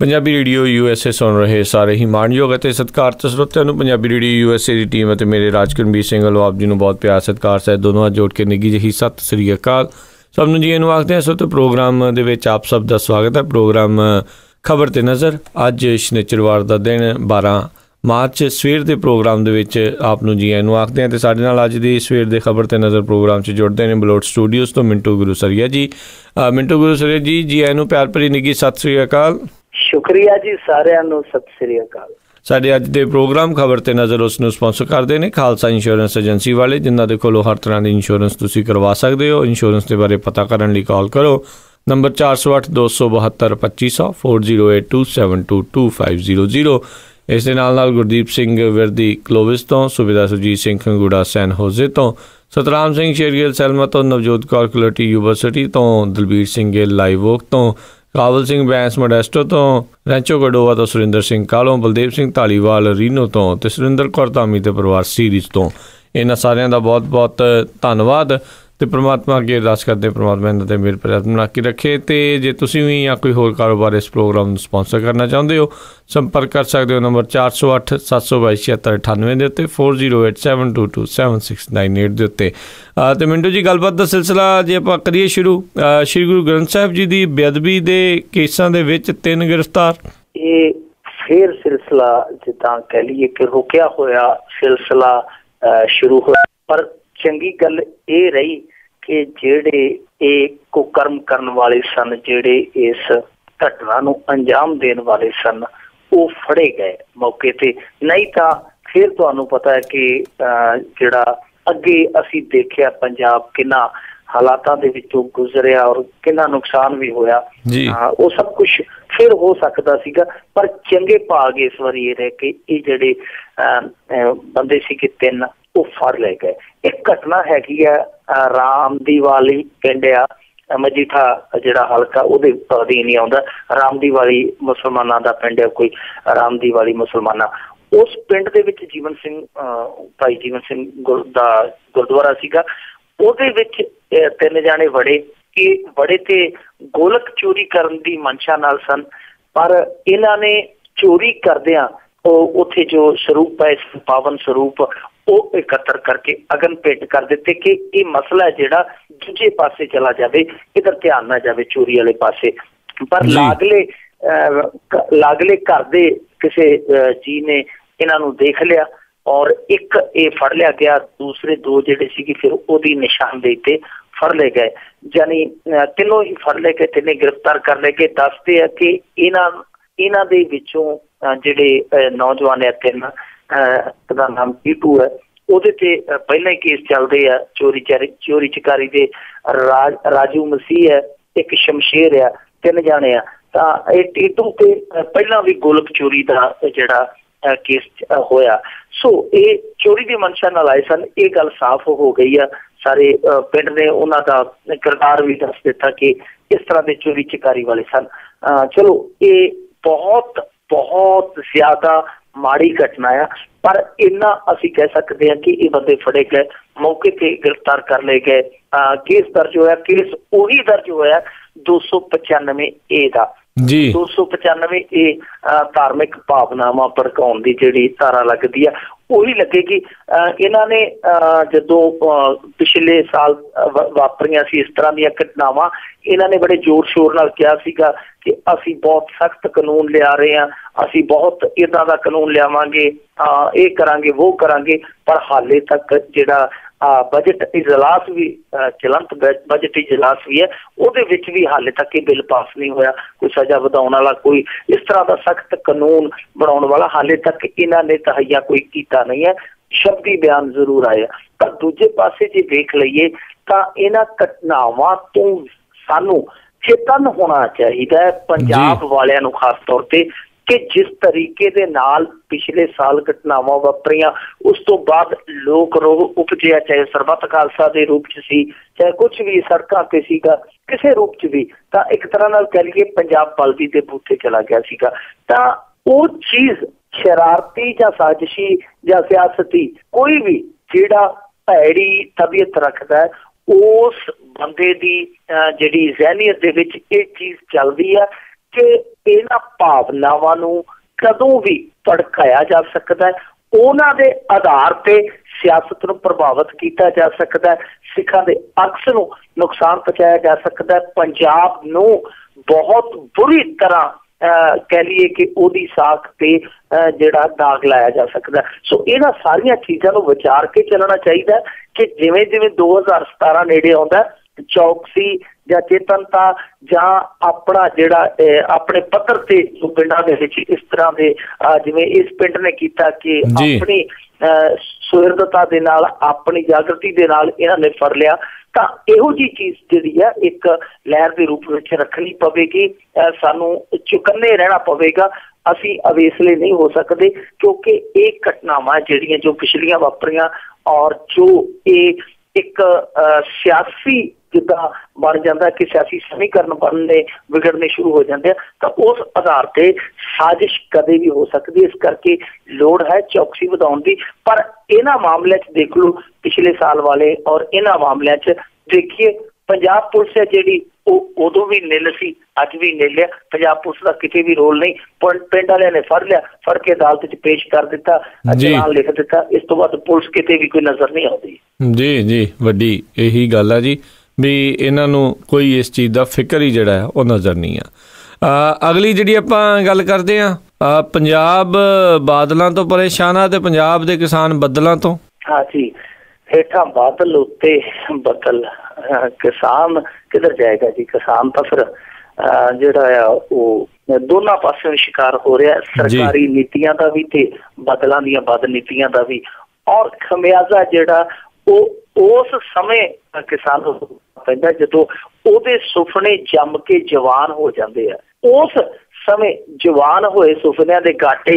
Punjabi radio USA ਸੁਣ ਰਹੇ ਸਾਰੇ ਹੀ ਮਾਣਯੋਗ ਅਤੇ ਸਤਿਕਾਰਤ ਸਰੋਤਿਆਂ ਨੂੰ ਪੰਜਾਬੀ ਰੇਡੀਓ USA ਦੀ ਟੀਮ ਅਤੇ ਮੇਰੇ ਰਾਜਕਰਮਬੀਰ ਸਿੰਘ ਵੱਲੋਂ ਆਪ ਜੀ ਨੂੰ ਬਹੁਤ ਪਿਆਰ ਸਤਿਕਾਰ ਸਹਿਤ ਦੋਨੋਂ ਹੱਥ ਜੋੜ ਕੇ ਨਿੱਘੀ ਜਿਹੀ ਸਤਿ ਸ੍ਰੀ ਅਕਾਲ। ਸਭ ਨੂੰ ਜੀ ਇਹਨੂੰ ਆਖਦੇ ਹਾਂ। ਸੋ ਤੇ ਪ੍ਰੋਗਰਾਮ ਦੇ ਵਿੱਚ ਆਪ ਸਭ ਦਾ ਸਵਾਗਤ ਹੈ। ਪ੍ਰੋਗਰਾਮ ਖਬਰ ਤੇ ਨਜ਼ਰ ਅੱਜ ਸ਼ਨੀਚਰਵਾਰ ਦਾ ਦਿਨ 12 ਮਾਰਚ ਸਵੇਰ ਦੇ ਪ੍ਰੋਗਰਾਮ ਦੇ ਵਿੱਚ ਆਪ ਨੂੰ ਜੀ ਇਹਨੂੰ ਆਖਦੇ ਹਾਂ। ਅਤੇ ਸਾਡੇ ਨਾਲ ਅੱਜ ਦੀ ਸਵੇਰ ਦੇ ਖਬਰ ਤੇ ਨਜ਼ਰ ਪ੍ਰੋਗਰਾਮ 'ਚ ਜੁੜਦੇ ਨੇ ਬਲੋਟ ਸਟੂਡੀਓਜ਼ ਤੋਂ ਮਿੰਟੂ ਗੁਰੂਸਰੀਆ ਜੀ। ਮਿੰਟੂ ਗੁਰੂਸਰੀਆ ਜੀ ਇਹਨੂੰ ਪਿਆਰ ਭਰੀ ਨਿੱਘੀ ਸਤਿ ਸ੍ਰੀ ਅਕਾਲ। ਸ਼ੁਕਰੀਆ ਜੀ, ਸਾਰਿਆਂ ਨੂੰ ਸਤਿ ਸ੍ਰੀ ਅਕਾਲ। ਸਾਡੇ ਅੱਜ ਦੇ ਪ੍ਰੋਗਰਾਮ ਖਬਰ ਤੇ ਨਜ਼ਰ ਉਸ ਨੂੰ ਸਪਾਂਸਰ ਕਰਦੇ ਨੇ ਖਾਲਸਾ ਇੰਸ਼ੋਰੈਂਸ ਏਜੰਸੀ ਵਾਲੇ, ਜਿਨ੍ਹਾਂ ਦੇ ਕੋਲੋਂ ਹਰ ਤਰ੍ਹਾਂ ਦੀ ਇੰਸ਼ੋਰੈਂਸ ਤੁਸੀਂ ਕਰਵਾ ਸਕਦੇ ਹੋ। ਇੰਸ਼ੋਰੈਂਸ ਦੇ ਬਾਰੇ ਪਤਾ ਕਰਨ ਲਈ ਕਾਲ ਕਰੋ ਨੰਬਰ 408-272-2500 4082722500। ਇਸ ਦੇ ਨਾਲ ਗੁਰਦੀਪ ਸਿੰਘ ਵਿਰਦੀ ਕਲੋਵਿਸ ਤੋਂ, ਸੁਬੇਦਾਰ ਸੁਰਜੀਤ ਸਿੰਘ ਖੰਗੂੜਾ ਸੈਨ ਹੋਜ਼ੇ ਤੋਂ, ਸਤਰਾਮ ਸਿੰਘ ਸ਼ੇਰਗਿੱਲ ਸੈਲਮਾ ਤੋਂ, ਨਵਜੋਤ ਕੌਰ ਕਲੋਟੀ ਯੂਨੀਵਰਸਿਟੀ ਤੋਂ, ਦਲਬੀਰ ਸਿੰਘ ਗਿੱਲ ਲਾਈਵ ਓਕ ਤੋਂ, ਕਾਬਲ ਸਿੰਘ ਬੈਂਸ ਮੋਡੈਸਟੋ ਤੋਂ, ਰੈਂਚੋ ਗਡੋਵਾ ਤੋਂ, ਸੁਰਿੰਦਰ ਸਿੰਘ ਕਾਲੋਂ, ਬਲਦੇਵ ਸਿੰਘ ਧਾਲੀਵਾਲ ਰੀਨੋ ਤੋਂ ਅਤੇ ਸੁਰਿੰਦਰ ਕੌਰ ਧਾਮੀ ਦੇ ਪਰਿਵਾਰ ਸੀਰੀਜ਼ ਤੋਂ। ਇਹਨਾਂ ਸਾਰਿਆਂ ਦਾ ਬਹੁਤ ਬਹੁਤ ਧੰਨਵਾਦ ਅਤੇ ਪਰਮਾਤਮਾ ਅੱਗੇ ਅਰਦਾਸ ਕਰਦੇ ਪਰਮਾਤਮਾ ਇਹਨਾਂ 'ਤੇ ਮਿਹਰ ਭਰਿਆ ਬਣਾ ਕੇ ਰੱਖੇ। ਅਤੇ ਜੇ ਤੁਸੀਂ ਵੀ ਜਾਂ ਕੋਈ ਹੋਰ ਕਾਰੋਬਾਰ ਇਸ ਪ੍ਰੋਗਰਾਮ ਨੂੰ ਸਪੋਂਸਰ ਕਰਨਾ ਚਾਹੁੰਦੇ ਹੋ, ਸੰਪਰਕ ਕਰ ਸਕਦੇ ਹੋ ਨੰਬਰ 408-722-7698 ਦੇ ਉੱਤੇ, 4087227698 ਦੇ ਉੱਤੇ। ਅਤੇ ਮਿੰਟੂ ਜੀ, ਗੱਲਬਾਤ ਦਾ ਸਿਲਸਿਲਾ ਜੇ ਆਪਾਂ ਕਰੀਏ ਸ਼ੁਰੂ, ਸ਼੍ਰੀ ਗੁਰੂ ਗ੍ਰੰਥ ਸਾਹਿਬ ਜੀ ਦੀ ਬੇਅਦਬੀ ਦੇ ਕੇਸਾਂ ਦੇ ਵਿੱਚ 3 ਗ੍ਰਿਫਤਾਰ। ਇਹ ਫਿਰ ਸਿਲਸਿਲਾ ਜਿੱਦਾਂ ਕਹਿ ਲਈਏ ਕਿ ਰੁਕਿਆ ਹੋਇਆ ਸਿਲਸਿਲਾ ਸ਼ੁਰੂ ਹੋਇਆ, ਪਰ ਚੰਗੀ ਗੱਲ ਇਹ ਰਹੀ ਕਿ ਜਿਹੜੇ ਇਹ ਕੁਕਰਮ ਕਰਨ ਵਾਲੇ ਸਨ, ਜਿਹੜੇ ਇਸ ਘਟਨਾ ਨੂੰ ਅੰਜਾਮ ਦੇਣ ਵਾਲੇ ਸਨ, ਉਹ ਫੜੇ ਗਏ ਮੌਕੇ ਤੇ। ਨਹੀਂ ਤਾਂ ਫਿਰ ਤੁਹਾਨੂੰ ਪਤਾ ਹੈ ਕਿ ਜਿਹੜਾ ਅੱਗੇ ਅਸੀਂ ਦੇਖਿਆ ਪੰਜਾਬ ਕਿੰਨਾ ਹਾਲਾਤਾਂ ਦੇ ਵਿੱਚੋਂ ਗੁਜ਼ਰਿਆ ਔਰ ਕਿੰਨਾ ਨੁਕਸਾਨ ਵੀ ਹੋਇਆ, ਉਹ ਸਭ ਕੁਛ ਫਿਰ ਹੋ ਸਕਦਾ ਸੀਗਾ। ਪਰ ਚੰਗੇ ਭਾਗ ਇਸ ਵਾਰੀ ਇਹ ਰਹੇ ਕਿ ਇਹ ਜਿਹੜੇ ਬੰਦੇ ਸੀਗੇ 3 ਉਹ ਫੜ ਲਏ ਗਏ। ਇੱਕ ਘਟਨਾ ਹੈਗੀ ਆ ਰਾਮ ਦੀ ਵਾਲੀ ਪਿੰਡ ਆ ਮਜੀਠਾ ਜਿਹੜਾ ਹਲਕਾ ਉਹਦੇ ਅਧੀਨ ਹੀ ਆਉਂਦਾ। ਰਾਮ ਦੀ ਵਾਲੀ ਮੁਸਲਮਾਨਾਂ ਦਾ ਪਿੰਡ ਹੈ, ਕੋਈ ਰਾਮ ਦੀ ਵਾਲੀ ਮੁਸਲਮਾਨਾਂ। ਉਸ ਪਿੰਡ ਦੇ ਵਿੱਚ ਜੀਵਨ ਸਿੰਘ ਭਾਈ ਜੀਵਨ ਸਿੰਘ ਦਾ ਗੁਰਦੁਆਰਾ ਸੀਗਾ। ਉਹਦੇ ਵਿੱਚ 3 ਜਾਣੇ ਵੜੇ ਤੇ ਗੋਲਕ ਚੋਰੀ ਕਰਨ ਦੀ ਮਨਸ਼ਾ ਨਾਲ ਸਨ, ਪਰ ਇਹਨਾਂ ਨੇ ਚੋਰੀ ਕਰਦਿਆਂ ਉਹ ਉੱਥੇ ਜੋ ਸਰੂਪ ਹੈ ਪਾਵਨ ਸਰੂਪ ਉਹ ਇਕੱਤਰ ਕਰਕੇ ਅਗਨ ਭੇਟ ਕਰ ਦਿੱਤੇ ਕਿ ਇਹ ਮਸਲਾ ਜਿਹੜਾ ਦੂਜੇ ਪਾਸੇ ਚਲਾ ਜਾਵੇ, ਇਧਰ ਧਿਆਨ ਨਾ ਜਾਵੇ ਚੋਰੀ ਵਾਲੇ ਪਾਸੇ। ਪਰ ਲਾਗਲੇ ਘਰ ਦੇ ਕਿਸੇ ਜੀ ਨੇ ਇਹਨਾਂ ਨੂੰ ਦੇਖ ਲਿਆ ਔਰ ਇੱਕ ਇਹ ਫੜ ਲਿਆ ਗਿਆ, ਦੂਸਰੇ 2 ਜਿਹੜੇ ਸੀਗੇ ਫਿਰ ਉਹਦੀ ਨਿਸ਼ਾਨਦੇਹੀ ਤੇ ਫੜ ਲਏ ਗਏ। ਜਾਨੀ ਤਿੰਨੋਂ ਹੀ ਫੜ ਲਏ ਗਏ, 3 ਗ੍ਰਿਫਤਾਰ ਕਰ ਲਏ ਗਏ। ਦੱਸਦੇ ਆ ਕਿ ਇਹਨਾਂ ਦੇ ਵਿੱਚੋਂ ਜਿਹੜੇ ਨੌਜਵਾਨ ਆ 3 ਦਾ ਨਾਮ ਟੀਟੂ ਹੈ, ਉਹਦੇ ਤੇ ਪਹਿਲਾਂ ਹੀ ਕੇਸ ਚੱਲਦੇ ਆ ਚੋਰੀ ਚਕਾਰੀ ਦੇ। ਰਾਜੂ ਮਸੀਹ ਹੈ, ਇੱਕ ਸ਼ਮਸ਼ੇਰ ਆ, 3 ਜਾਣੇ ਆ। ਤਾਂ ਇਹ ਟੀਟੂ ਤੇ ਪਹਿਲਾਂ ਵੀ ਗੋਲਕ ਚੋਰੀ ਦਾ ਜਿਹੜਾ ਕੇਸ ਹੋਇਆ। ਸੋ ਇਹ ਚੋਰੀ ਦੀ ਮਨਸ਼ਾ ਨਾਲ ਆਏ ਸਨ। ਇਹ ਗੱਲ ਸਾਫ਼ ਹੋ ਗਈ ਆ। ਸਾਰੇ ਪਿੰਡ ਨੇ ਉਹਨਾਂ ਦਾ ਕਿਰਦਾਰ ਵੀ ਦੱਸ ਦਿੱਤਾ ਕਿ ਇਸ ਤਰ੍ਹਾਂ ਦੇ ਚੋਰੀ ਚਕਾਰੀ ਵਾਲੇ ਸਨ। ਚਲੋ ਇਹ ਬਹੁਤ ਬਹੁਤ ਜ਼ਿਆਦਾ ਮਾੜੀ ਘਟਨਾ ਆ, ਪਰ ਇੰਨਾ ਅਸੀਂ ਕਹਿ ਸਕਦੇ ਹਾਂ ਕਿ ਇਹ ਬੰਦੇ ਫੜੇ ਗਏ, ਮੌਕੇ ਤੇ ਗ੍ਰਿਫਤਾਰ ਕਰ ਲਏ ਗਏ। ਕੇਸ ਦਰਜ ਹੋਇਆ, ਕੇਸ ਉਹੀ ਦਰਜ ਹੋਇਆ 295A ਦਾ। 295A ਧਾਰਮਿਕ ਭਾਵਨਾਵਾਂ ਭੜਕਾਉਣ ਦੀ ਜਿਹੜੀ ਧਾਰਾ ਲੱਗਦੀ ਆ ਉਹੀ ਲੱਗੇਗੀ। ਇਹਨਾਂ ਨੇ ਜਦੋਂ ਪਿਛਲੇ ਸਾਲ ਵਾਪਰੀਆਂ ਸੀ ਇਸ ਤਰ੍ਹਾਂ ਦੀਆਂ ਘਟਨਾਵਾਂ, ਇਹਨਾਂ ਨੇ ਬੜੇ ਜ਼ੋਰ ਸ਼ੋਰ ਨਾਲ ਕਿਹਾ ਸੀਗਾ ਕਿ ਅਸੀਂ ਬਹੁਤ ਸਖਤ ਕਾਨੂੰਨ ਲਿਆ ਰਹੇ ਹਾਂ, ਅਸੀਂ ਬਹੁਤ ਇੱਦਾਂ ਦਾ ਕਾਨੂੰਨ ਲਿਆਵਾਂਗੇ, ਇਹ ਕਰਾਂਗੇ ਉਹ ਕਰਾਂਗੇ। ਪਰ ਹਾਲੇ ਤੱਕ ਜਿਹੜਾ ਬਜਟ ਇਜਲਾਸ ਵੀ ਚਲੰਤ ਬਜਟ ਇਜਲਾਸ ਵੀ ਹੈ, ਉਹਦੇ ਵਿੱਚ ਵੀ ਹਾਲੇ ਤੱਕ ਇਹ ਬਿੱਲ ਪਾਸ ਨਹੀਂ ਹੋਇਆ। ਕੋਈ ਸਜ਼ਾ ਵਧਾਉਣ ਵਾਲਾ, ਕੋਈ ਇਸ ਤਰ੍ਹਾਂ ਦਾ ਸਖਤ ਕਾਨੂੰਨ ਬਣਾਉਣ ਵਾਲਾ ਹਾਲੇ ਤੱਕ ਇਹਨਾਂ ਨੇ ਤਹਈਆ ਕੋਈ ਕੀਤਾ ਨਹੀਂ ਹੈ। ਸ਼ਬਦੀ ਬਿਆਨ ਜ਼ਰੂਰ ਆਇਆ। ਪਰ ਦੂਜੇ ਪਾਸੇ ਜੇ ਦੇਖ ਲਈਏ ਤਾਂ ਇਹਨਾਂ ਘਟਨਾਵਾਂ ਤੋਂ ਸਾਨੂੰ ਚੇਤਨ ਹੋਣਾ ਚਾਹੀਦਾ ਹੈ, ਪੰਜਾਬ ਵਾਲਿਆਂ ਨੂੰ ਖਾਸ ਤੌਰ ਤੇ, ਕਿ ਜਿਸ ਤਰੀਕੇ ਦੇ ਨਾਲ ਪਿਛਲੇ ਸਾਲ ਘਟਨਾਵਾਂ ਵਾਪਰੀਆਂ, ਉਸ ਤੋਂ ਬਾਅਦ ਲੋਕ ਰੋਹ ਉਪਜਿਆ, ਚਾਹੇ ਸਰਬੱਤ ਖਾਲਸਾ ਦੇ ਰੂਪ 'ਚ ਸੀ, ਚਾਹੇ ਕੁਛ ਵੀ ਸੜਕਾਂ ਤੇ ਸੀਗਾ, ਕਿਸੇ ਰੂਪ 'ਚ ਵੀ, ਤਾਂ ਇੱਕ ਤਰ੍ਹਾਂ ਨਾਲ ਕਹਿ ਲਈਏ ਪੰਜਾਬ ਬਲਦੀ ਦੇ ਬੂਥੇ ਚਲਾ ਗਿਆ ਸੀਗਾ। ਤਾਂ ਉਹ ਚੀਜ਼ ਸ਼ਰਾਰਤੀ ਜਾਂ ਸਾਜ਼ਿਸ਼ੀ ਜਾਂ ਸਿਆਸਤੀ ਕੋਈ ਵੀ ਜਿਹੜਾ ਭੈੜੀ ਤਬੀਅਤ ਰੱਖਦਾ ਹੈ, ਉਸ ਬੰਦੇ ਦੀ ਜਿਹੜੀ ਜ਼ਹਿਨੀਅਤ ਦੇ ਵਿੱਚ ਇਹ ਚੀਜ਼ ਚੱਲਦੀ ਆ कि इन्हां भावनावां नूं कदों भी भड़काया जा सकता है, उन्हां दे आधार ते सियासत नूं प्रभावित किया जा सकता है, सिखां दे अक्स नूं नुकसान पहुंचाया जा सकता है, पंजाब नूं बहुत बुरी तरह कह लीए कि उहदी साख ते जिहड़ा दाग लाया जा सकता है। सो इन्हां सारियां चीज़ां नूं विचार के चलना चाहिए कि जिवें जिवें 2017 नेड़े आउंदा चौकसी या चेतनता या अपना जिहड़ा अपने पत्थर से जो पिंडां दे विच इस तरह के जिवें इस पिंड ने किया कि अपनी सुहिरदता दे नाल अपनी जागृति दे नाल इन्हां ने फड़ लिया, तो इहो जी चीज़ जिहड़ी है एक लहर के रूप में रखनी पवेगी, सानू चुकन्ने रहना पवेगा, असी अवेसले नहीं हो सकते क्योंकि एक घटनावां जिहड़ियां जो पिछलियां वापरियां और जो एक सियासी जिदा बन जाता कि सियासी समीकरण बनने बिगड़ने शुरू हो जाते हैं, तो उस आधार पर साजिश कदे भी हो सकती है। इस करके लोड़ है चौकसी ਵਧਾਉਣ ਦੀ, पर इन्हां मामलों देख लो पिछले साल वाले और इन्हां मामलों देखिए पंजाब पुलिस है जी उदों भी निल सी, अज भी निल है, पंजाब पुलिस का किसी भी रोल नहीं, पिंड वाले ने फड़ लिया, फड़ के अदालत च पेश कर दिता, चलान लिख दिता, इस तो बाद पुलिस किते भी कोई नजर नहीं आती। जी जी वड्डी यही गल है जी भी इन्हां नूं कोई इस चीज़ का फिक्र ही जिहड़ा है वो नज़र नहीं आ। अगली जिहड़ी आपां गल करदे आ पंजाब बादलों तो परेशान आ ते पंजाब दे किसान बदलों तो। हाँ जी, हेठा बादल उत्ते बदल, किसान किधर जाएगा जी? किसान तो फिर जिहड़ा आ वो दोनों पासों शिकार हो रहा है, सरकारी नीतियां का भी ते बदलों दी बद नीतियां का भी, और खमियाजा जिहड़ा वो उस समय किसान पैदा जदों उहदे सुपने जम के जवान हो जाते हैं, उस समय जवान होए सुपनियां दे घाटे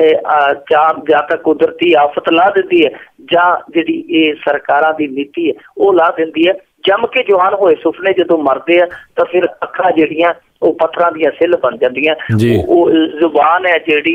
जां तां कुदरती आफत ला दिंदी है जां जिहड़ी ये सरकारां दी नीति है वो ला दिंदी है। जम के जवान होए सुपने जदों मरदे आ तो फिर अखां जिहड़ियां वो पत्थरां दियां सिल बन जांदियां, वो जुबान है जिहड़ी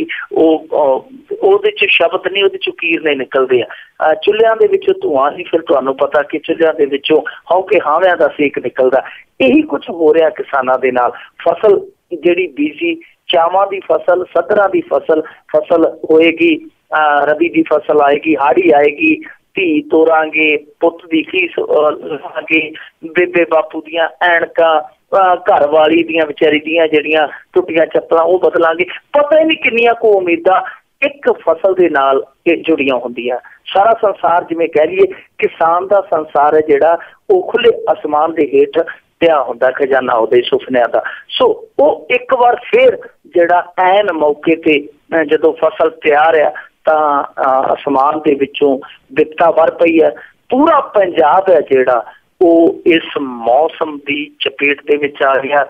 ਉਹਦੇ ਚ शब्द नहीं, ਉਹਦੇ ਚੋਂ कीर नहीं निकलते हैं, चुल्हिਆਂ ਦੇ ਵਿੱਚੋਂ ਧੂਆਂ नहीं, फिर ਤੁਹਾਨੂੰ पता कि चुल्हिਆਂ ਦੇ ਵਿੱਚੋਂ ਹੌਕੇ ਹਾਵਿਆਂ ਦਾ ਸੇਕ निकलदा। यही कुछ हो रहा किसानां दे नाल, फसल जिहड़ी बीजी चावां दी फसल, सदरां दी फसल होएगी, रबी दी फसल आएगी, हाड़ी आएगी, धी तोरांगे, पुत्त दी फीस लांगे, बेबे बापू दियां ऐनकां, घर वाली दियां विचारी दियां जिहड़ियां टुटियां चप्पलां वो बदलांगे, पता ही नहीं किन्नियां को उम्मीदां एक फसल दे नाल जुड़ियां होंदियां। सारा संसार जिवें कह लीए किसान दा संसार है जिहड़ा वो खुले आसमान दे हेठ पिया हुंदा खजाना उहदे सुपनियां दा। सो वो एक बार फिर जिहड़ा ऐन मौके ते जदों फसल तैयार है तां आसमान दे विचों विपता वर पई है, पूरा पंजाब है जिहड़ा वो इस मौसम की चपेट दे विच आ गया।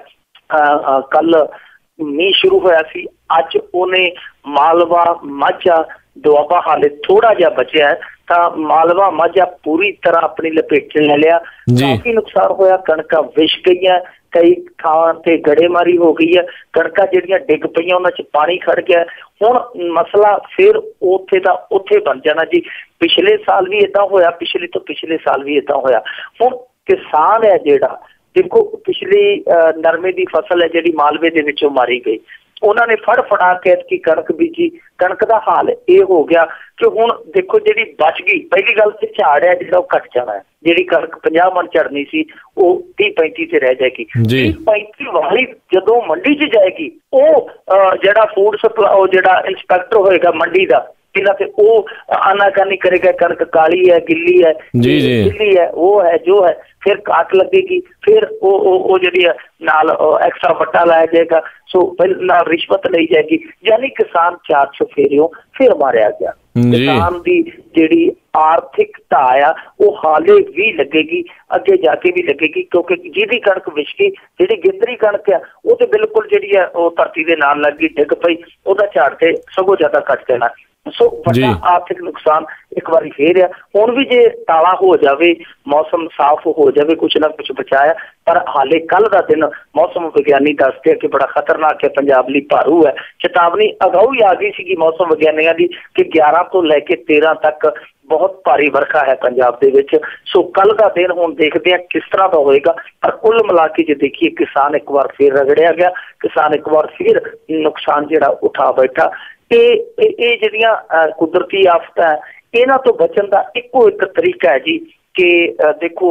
कल मीह शुरू होया सी, अज उन्हें मालवा माझा दुआबा हाले थोड़ा जा बचा है, तो मालवा माझा पूरी तरह अपनी लपेट च ले लिया, काफी नुकसान होया, कणकां विछ गईयां, कई थां ते गड़ेमारी हो गई है, कणकां जिहड़ियां डिग पईयां उन्हां च पानी खड़ गया। हुण मसला फिर उत्थे दा उत्थे बन जाना जी, पिछले साल भी इदां होया, पिछले तो पिछले साल भी इदां होया। हुण किसान है जिहड़ा देखो पिछली नरमे की फसल है जिहड़ी मालवे दे विचों मारी गई, उन्होंने फड़ फड़ा के की कणक बीजी, कणक का हाल ये हो गया कि हुण देखो जिहड़ी बच गई, पहली गल तो झाड़ है जिहड़ा घट जाना है, जिहड़ी कणक 50 मन झड़नी सी वो 30-35 से रह जाएगी, 30-35 वाली जदों मंडी च जाएगी वो जिहड़ा फूड सप्लाई वो जिहड़ा इंस्पैक्टर होएगा मंडी का इन्हां ते वो आनाकानी करेगा, कणक काली है, गिल्ली है, गिल्ली है, वो है जो है, फिर काट लगेगी, फिर वो जिहड़ी नाल एक्स्ट्रा वट्टा लाया जाएगा, सो फिर नाल रिश्वत ली जाएगी, यानी किसान 4 चफेरियों फिर मारिया गया। किसान की जिहड़ी आर्थिक ढाह वो हाले भी लगेगी, अगे जाके भी लगेगी, क्योंकि जिहदी कणक विछ गई, जिहड़ी गिंदरी कणक है वो तो बिल्कुल जिहड़ी है वो धरती दे नाल लग गई, डिग पई, उहदा झाड़ ते सगों ज्यादा घट जाना। सो बड़ा आर्थिक नुकसान एक बार फिर है। हुण भी जे ताला हो जाए, मौसम साफ हो जाए, कुछ ना कुछ बचाया, पर हाले कल का दिन मौसम विज्ञानी दसते हैं कि बड़ा खतरनाक है, पंजाब लई भारू है। चेतावनी अगाऊ ही आ गई सी मौसम विज्ञानियों की कि 11 तो लैके 13 तक बहुत भारी वरखा है पंजाब दे विच। सो कल का दिन हुण देखते हैं किस तरह का होएगा, पर कुल मिला के जे देखिए किसान एक बार फिर रगड़िया गया, किसान एक बार फिर नुकसान जिहड़ा उठा बैठा। ये जिहड़ियां कुदरती आफतां है, इन्हां तो बचण दा इक्को एक तरीका है जी कि देखो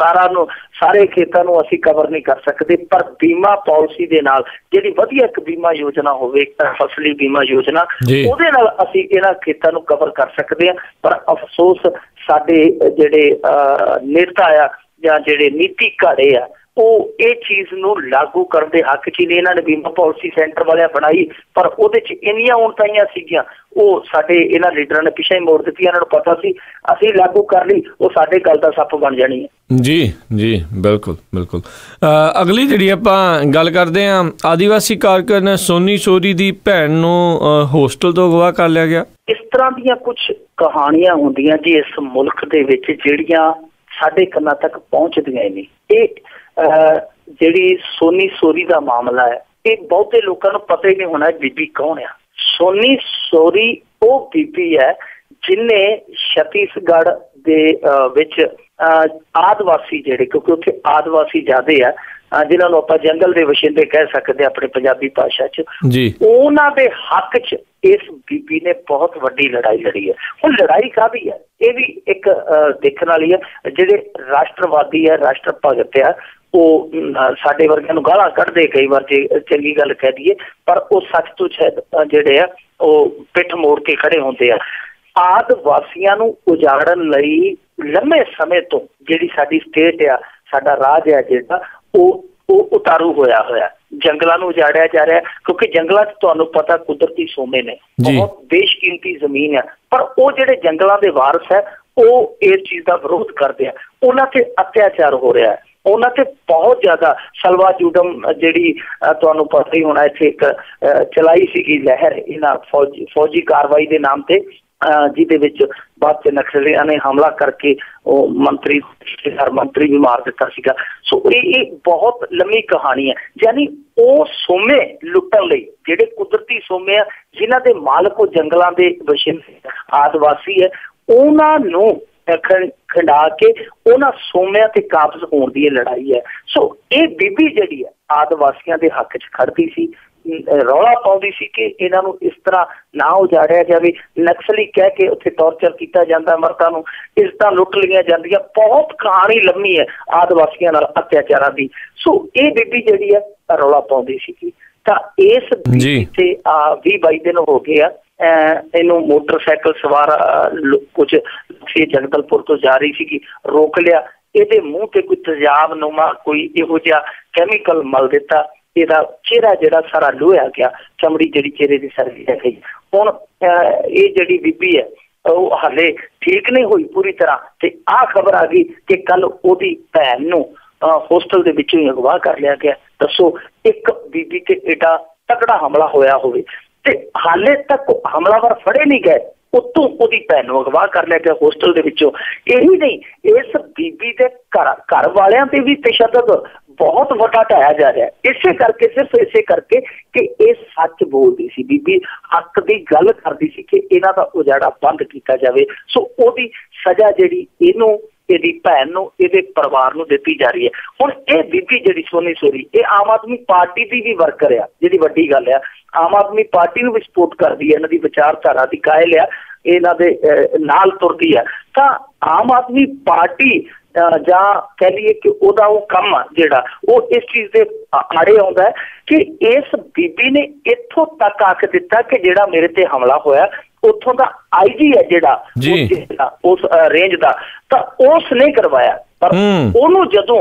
सारे खेतों को असीं कवर नहीं कर सकते, पर बीमा पॉलिसी दे नाल जिहड़ी वधिया एक बीमा योजना होवे, फसली बीमा योजना, उहदे नाल असीं इन्हां खेतों को कवर कर सकते हैं। पर अफसोस साडे जिहड़े नेता आ जां जिहड़े नीति घाड़े आ, ਉਹ ਇਹ ਚੀਜ਼ ਨੂੰ ਲਾਗੂ ਕਰਨ ਦੇ ਹੱਕ 'ਚ ਇਹਨਾਂ ਨੇ ਬੀਮਾ ਪਾਲਿਸੀ ਸੈਂਟਰ ਵਾਲਿਆਂ ਬਣਾਈ, ਪਰ ਉਹਦੇ 'ਚ ਇੰਨੀਆਂ ਉਣਤਾਈਆਂ ਸੀਗੀਆਂ ਉਹ ਸਾਡੇ ਇਹਨਾਂ ਲੀਡਰਾਂ ਨੇ ਪਿੱਛੇ ਹੀ ਮੋੜ ਦਿੱਤੀ। ਇਹਨਾਂ ਨੂੰ ਪਤਾ ਸੀ ਅਸੀਂ ਲਾਗੂ ਕਰ ਲਈ, ਉਹ ਸਾਡੇ ਗੱਲ ਦਾ ਸੱਪ ਬਣ ਜਾਣੀ ਹੈ। ਜੀ ਜੀ ਬਿਲਕੁਲ ਬਿਲकुल। ਅਗਲੀ ਜਿਹੜੀ ਆਪਾਂ ਗੱਲ ਕਰਦੇ ਹਾਂ, ਆਦੀਵਾਸੀ ਕਾਰਕੁਨ ਸੋਨੀ ਸੋਰੀ ਦੀ ਭੈਣ ਨੂੰ ਹੋਸਟਲ ਤੋਂ ਅਗਵਾ ਕਰ ਲਿਆ ਗਿਆ। ਇਸ ਤਰ੍ਹਾਂ ਦੀਆਂ ਕੁਝ ਕਹਾਣੀਆਂ ਹੁੰਦੀਆਂ ਜੀ ਇਸ ਮੁਲਕ ਦੇ ਵਿੱਚ ਜਿਹੜੀਆਂ ਸਾਡੇ ਕੰਨਾਂ ਤੱਕ ਪਹੁੰਚਦੀਆਂ ਹੀ ਨਹੀਂ। ਇਹ ਜਿਹੜੀ ਸੋਨੀ ਸੋਰੀ ਦਾ ਮਾਮਲਾ ਹੈ, ਇਹ ਬਹੁਤੇ ਲੋਕਾਂ ਨੂੰ ਪਤਾ ਹੀ ਨਹੀਂ ਹੋਣਾ ਬੀਬੀ ਕੌਣ ਆ। ਸੋਨੀ ਸੋਰੀ ਉਹ ਬੀਬੀ ਹੈ ਜਿਹਨੇ ਛੱਤੀਸਗੜ੍ਹ ਦੇ ਵਿੱਚ ਆਦਿਵਾਸੀ ਜਿਹੜੇ, ਕਿਉਂਕਿ ਉੱਥੇ ਆਦਿਵਾਸੀ ਜ਼ਿਆਦੇ ਆ, जिन्होंने आप जंगल के वशिंदे कह सकते अपनी पंजाबी भाषा च, उन्हां दे हक च इस बीबी ने बहुत वड्डी लड़ाई लड़ी है। हुण लड़ाई काहदी है, ये भी एक देखने वाली है। जिहड़े राष्ट्रवादी है, राष्ट्र भगत है, वो साडे वर्गियां नूं गालां कढदे कई बार जे चंगी गल कह दईए, पर वो सच तो शायद जिहड़े आ वो पिठ मोड़ के खड़े होंदे आ। आदिवासियां नूं उजाड़न लई लंबे समय तो जिहड़ी साडी स्टेट आ, साडा राज है जिहड़ा उतारू होया होया, जंगलों में उजाड़िया जा रहा है, क्योंकि जंगलों तुहानू पता कुदरती सोमे ने, बहुत बेशकीमती जमीन है, पर वो जिहड़े जंगलों के वारस है वो इस चीज का विरोध करते हैं। उन्हां ते अत्याचार हो रहा है, उन्हां ते बहुत ज्यादा सलवा जुडम जिहड़ी तुहानू पता ही होना इत्थे एक चलाई सीगी लहर इन्हां फौजी कार्रवाई के नाम से, जिहदे विच बाद च नक्सलियां ने हमला करके मंत्री भी मार दिता सीगा। सो ये बहुत लंबी कहानी है। यानी वो सोमे लुटन लई जिहड़े कुदरती सोमे आ, जिन्हां दे मालक जंगलों के वशिंदे आदिवासी है, उन्हां नूं खंडा के उन्हां सोमियां ते काबज होण दी लड़ाई है। सो ये बीबी जिहड़ी है आदिवासियों के हक च खड़दी सी, रौला पाउंदी सी कि इन्हां नूं इस तरह ना उजाड़िया जावे, नक्सली कह के उत्थे टॉर्चर किया जाता, मर्दां नूं इज्जतां लुट लईआं जांदियां। बहुत कहानी लंबी है आदिवासियों नाल अत्याचारां दी। सो ये बीबी जिहड़ी है रौला पाउंदी सी, तां इस बीबी ते 20-22 दिन हो गए आ, इनू मोटरसाइकिल सवार कुछ जगदलपुर तो जा रही सी, रोक लिया, ये मूँह ते कोई तेजाब नुमा कोई इहो जिहा कैमिकल मल दिता, ਇਹਦਾ ਚਿਹਰਾ ਜਿਹੜਾ ਸਾਰਾ ਲੋਹਿਆ ਗਿਆ, ਚਮੜੀ ਜਿਹੜੀ ਚਿਹਰੇ ਦੀ ਸਰਦੀ ਹੈ ਗਈ। ਹੁਣ ਇਹ ਜਿਹੜੀ ਬੀਬੀ ਹੈ ਉਹ ਹਾਲੇ ਠੀਕ ਨਹੀਂ ਹੋਈ ਪੂਰੀ ਤਰ੍ਹਾਂ, ਤੇ ਆਹ ਖਬਰ ਆ ਗਈ ਕਿ ਕੱਲ ਉਹਦੀ ਭੈਣ ਨੂੰ ਹੋਸਟਲ ਦੇ ਵਿੱਚੋਂ ਹੀ ਅਗਵਾ ਕਰ ਲਿਆ ਗਿਆ। ਦੱਸੋ, ਇੱਕ ਬੀਬੀ ਤੇ ਏਡਾ ਤਕੜਾ ਹਮਲਾ ਹੋਇਆ ਹੋਵੇ ਤੇ ਹਾਲੇ ਤੱਕ ਹਮਲਾਵਰ ਫੜੇ ਨਹੀਂ ਗਏ, ਉੱਤੋਂ ਉਹਦੀ ਭੈਣ ਨੂੰ ਅਗਵਾ ਕਰ ਲਿਆ ਗਿਆ ਹੋਸਟਲ ਦੇ ਵਿੱਚੋਂ। ਇਹੀ ਨਹੀਂ, ਇਸ ਬੀਬੀ ਦੇ ਘਰ ਵਾਲਿਆਂ ਤੇ ਵੀ ਤਸ਼ੱਦਦ बहुत वड्डा ढाया जा रहा है, इसे करके सिर्फ इसे करके कि ये सच बोलती सी, बीबी हक की गल करती सी कि इन्हां दा उजाड़ा बंद किया जाए। सो ओदी सजा जिहड़ी इहनूं इहदी भैन नूं इहदे परिवार नूं दित्ती जा रही है। हुण ये बीबी जिहड़ी सोनी सोरी ये आम आदमी पार्टी दी भी वर्कर आ, जिहड़ी वड्डी गल आ, आम आदमी पार्टी नूं भी सपोर्ट करदी है, इन्हां दी विचारधारा दी कायल आ, इन्हां दे नाल तुरदी है। तां आम आदमी पार्टी ਜਾਂ कह लीए कि ਉਹਦਾ ਉਹ ਕੰਮ ਆ ਜਿਹੜਾ ਉਹ ਇਸ ਚੀਜ਼ ਦੇ ਆੜੇ ਆਉਂਦਾ ਹੈ ਕਿ ਇਸ ਬੀਬੀ ਨੇ ਇੱਥੋਂ ਤੱਕ ਆਖ ਦਿੱਤਾ ਕਿ ਜਿਹੜਾ ਮੇਰੇ ਤੇ ਹਮਲਾ ਹੋਇਆ ਉੱਥੋਂ ਦਾ ਆਈਜੀ ਹੈ ਜਿਹੜਾ ਉਸ ਰੇਂਜ ਦਾ, ਤਾਂ ਉਸ ਨੇ ਕਰਵਾਇਆ। ਪਰ ਉਹਨੂੰ ਜਦੋਂ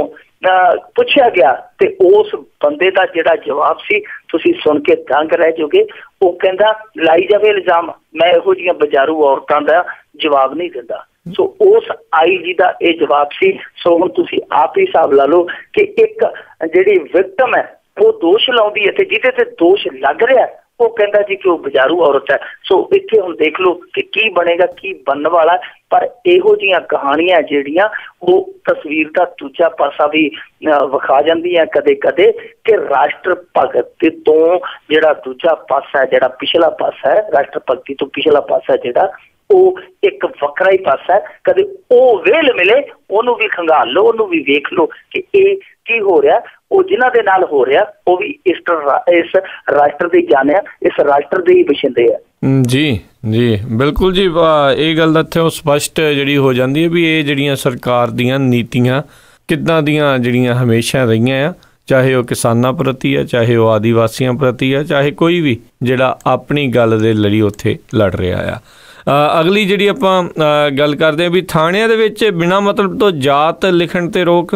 ਪੁੱਛਿਆ ਗਿਆ ਤੇ ਉਸ ਬੰਦੇ ਦਾ ਜਿਹੜਾ ਜਵਾਬ ਸੀ ਤੁਸੀਂ ਸੁਣ ਕੇ ਦੰਗ ਰਹਿ ਜਾਓਗੇ। ਉਹ ਕਹਿੰਦਾ ਲਾਈ ਜਾਵੇ ਇਲਜ਼ਾਮ, ਮੈਂ ਇਹੋ ਜਿਹੀਆਂ ਬਾਜ਼ਾਰੂ ਔਰਤਾਂ ਦਾ ਜਵਾਬ ਨਹੀਂ ਦਿੰਦਾ। सो उस आई जी का यह जवाब सी। सो हुण तुसीं आप ही हिसाब ला लो कि एक जिहड़ी विक्टिम है वो दोष लाउंदी है ते जिहदे ते दोष लग रहा है वो कहता जी कि वो बाजारू औरत है। सो इत्थे हुण देख लो कि की बनेगा, की बनने वाला। पर इहो जिहियां कहानियां जिहड़ियां वो तस्वीर का दूजा पासा भी विखा जांदियां कदे कदे कि राष्ट्र भगत तो जिहड़ा दूजा पासा है, जिहड़ा पिछला पासा है, राष्ट्र भगती तो पिछला पासा जिहड़ा ਉਹ ਇੱਕ ਵੱਖਰਾ ਹੀ ਪਾਸਾ ਹੈ। ਕਦੇ ਉਹ ਵੇਲ ਮਿਲੇ ਉਹਨੂੰ ਵੀ ਖੰਗਾਲ ਲਓ, ਉਹਨੂੰ ਵੀ ਵੇਖ ਲਓ ਕਿ ਇਹ ਕੀ ਹੋ ਰਿਹਾ। ਉਹ ਜਿਨ੍ਹਾਂ ਦੇ ਨਾਲ ਹੋ ਰਿਹਾ ਉਹ ਵੀ ਇਸ ਰਾਸ਼ਟਰ ਦੇ ਜਾਣਿਆ, ਇਸ ਰਾਸ਼ਟਰ ਦੇ ਹੀ ਵਸਿੰਦੇ ਆ। ਜੀ ਜੀ ਬਿਲਕੁਲ ਜੀ, ਇਹ ਗੱਲ ਇੱਥੇ ਸਪਸ਼ਟ ਜਿਹੜੀ ਹੋ ਜਾਂਦੀ ਹੈ ਵੀ ਇਹ ਜਿਹੜੀਆਂ ਸਰਕਾਰ ਦੀਆਂ ਨੀਤੀਆਂ ਕਿੱਦਾਂ ਦੀਆਂ ਜਿਹੜੀਆਂ ਹਮੇਸ਼ਾ ਰਹੀਆਂ ਆ, ਚਾਹੇ ਉਹ ਕਿਸਾਨਾਂ ਪ੍ਰਤੀ ਆ, ਚਾਹੇ ਉਹ ਆਦੀਵਾਸੀਆਂ ਪ੍ਰਤੀ ਆ, ਚਾਹੇ ਕੋਈ ਵੀ ਜਿਹੜਾ ਆਪਣੀ ਗੱਲ ਦੇ ਲਈ ਉੱਥੇ ਲੜ ਰਿਹਾ ਆ। ਅਗਲੀ ਜਿਹੜੀ ਆਪਾਂ ਗੱਲ ਕਰਦੇ ਹਾਂ ਵੀ ਥਾਣਿਆਂ ਦੇ ਵਿੱਚ ਬਿਨਾਂ ਮਤਲਬ ਤੋਂ ਜਾਤ ਲਿਖਣ ਤੇ ਰੋਕ।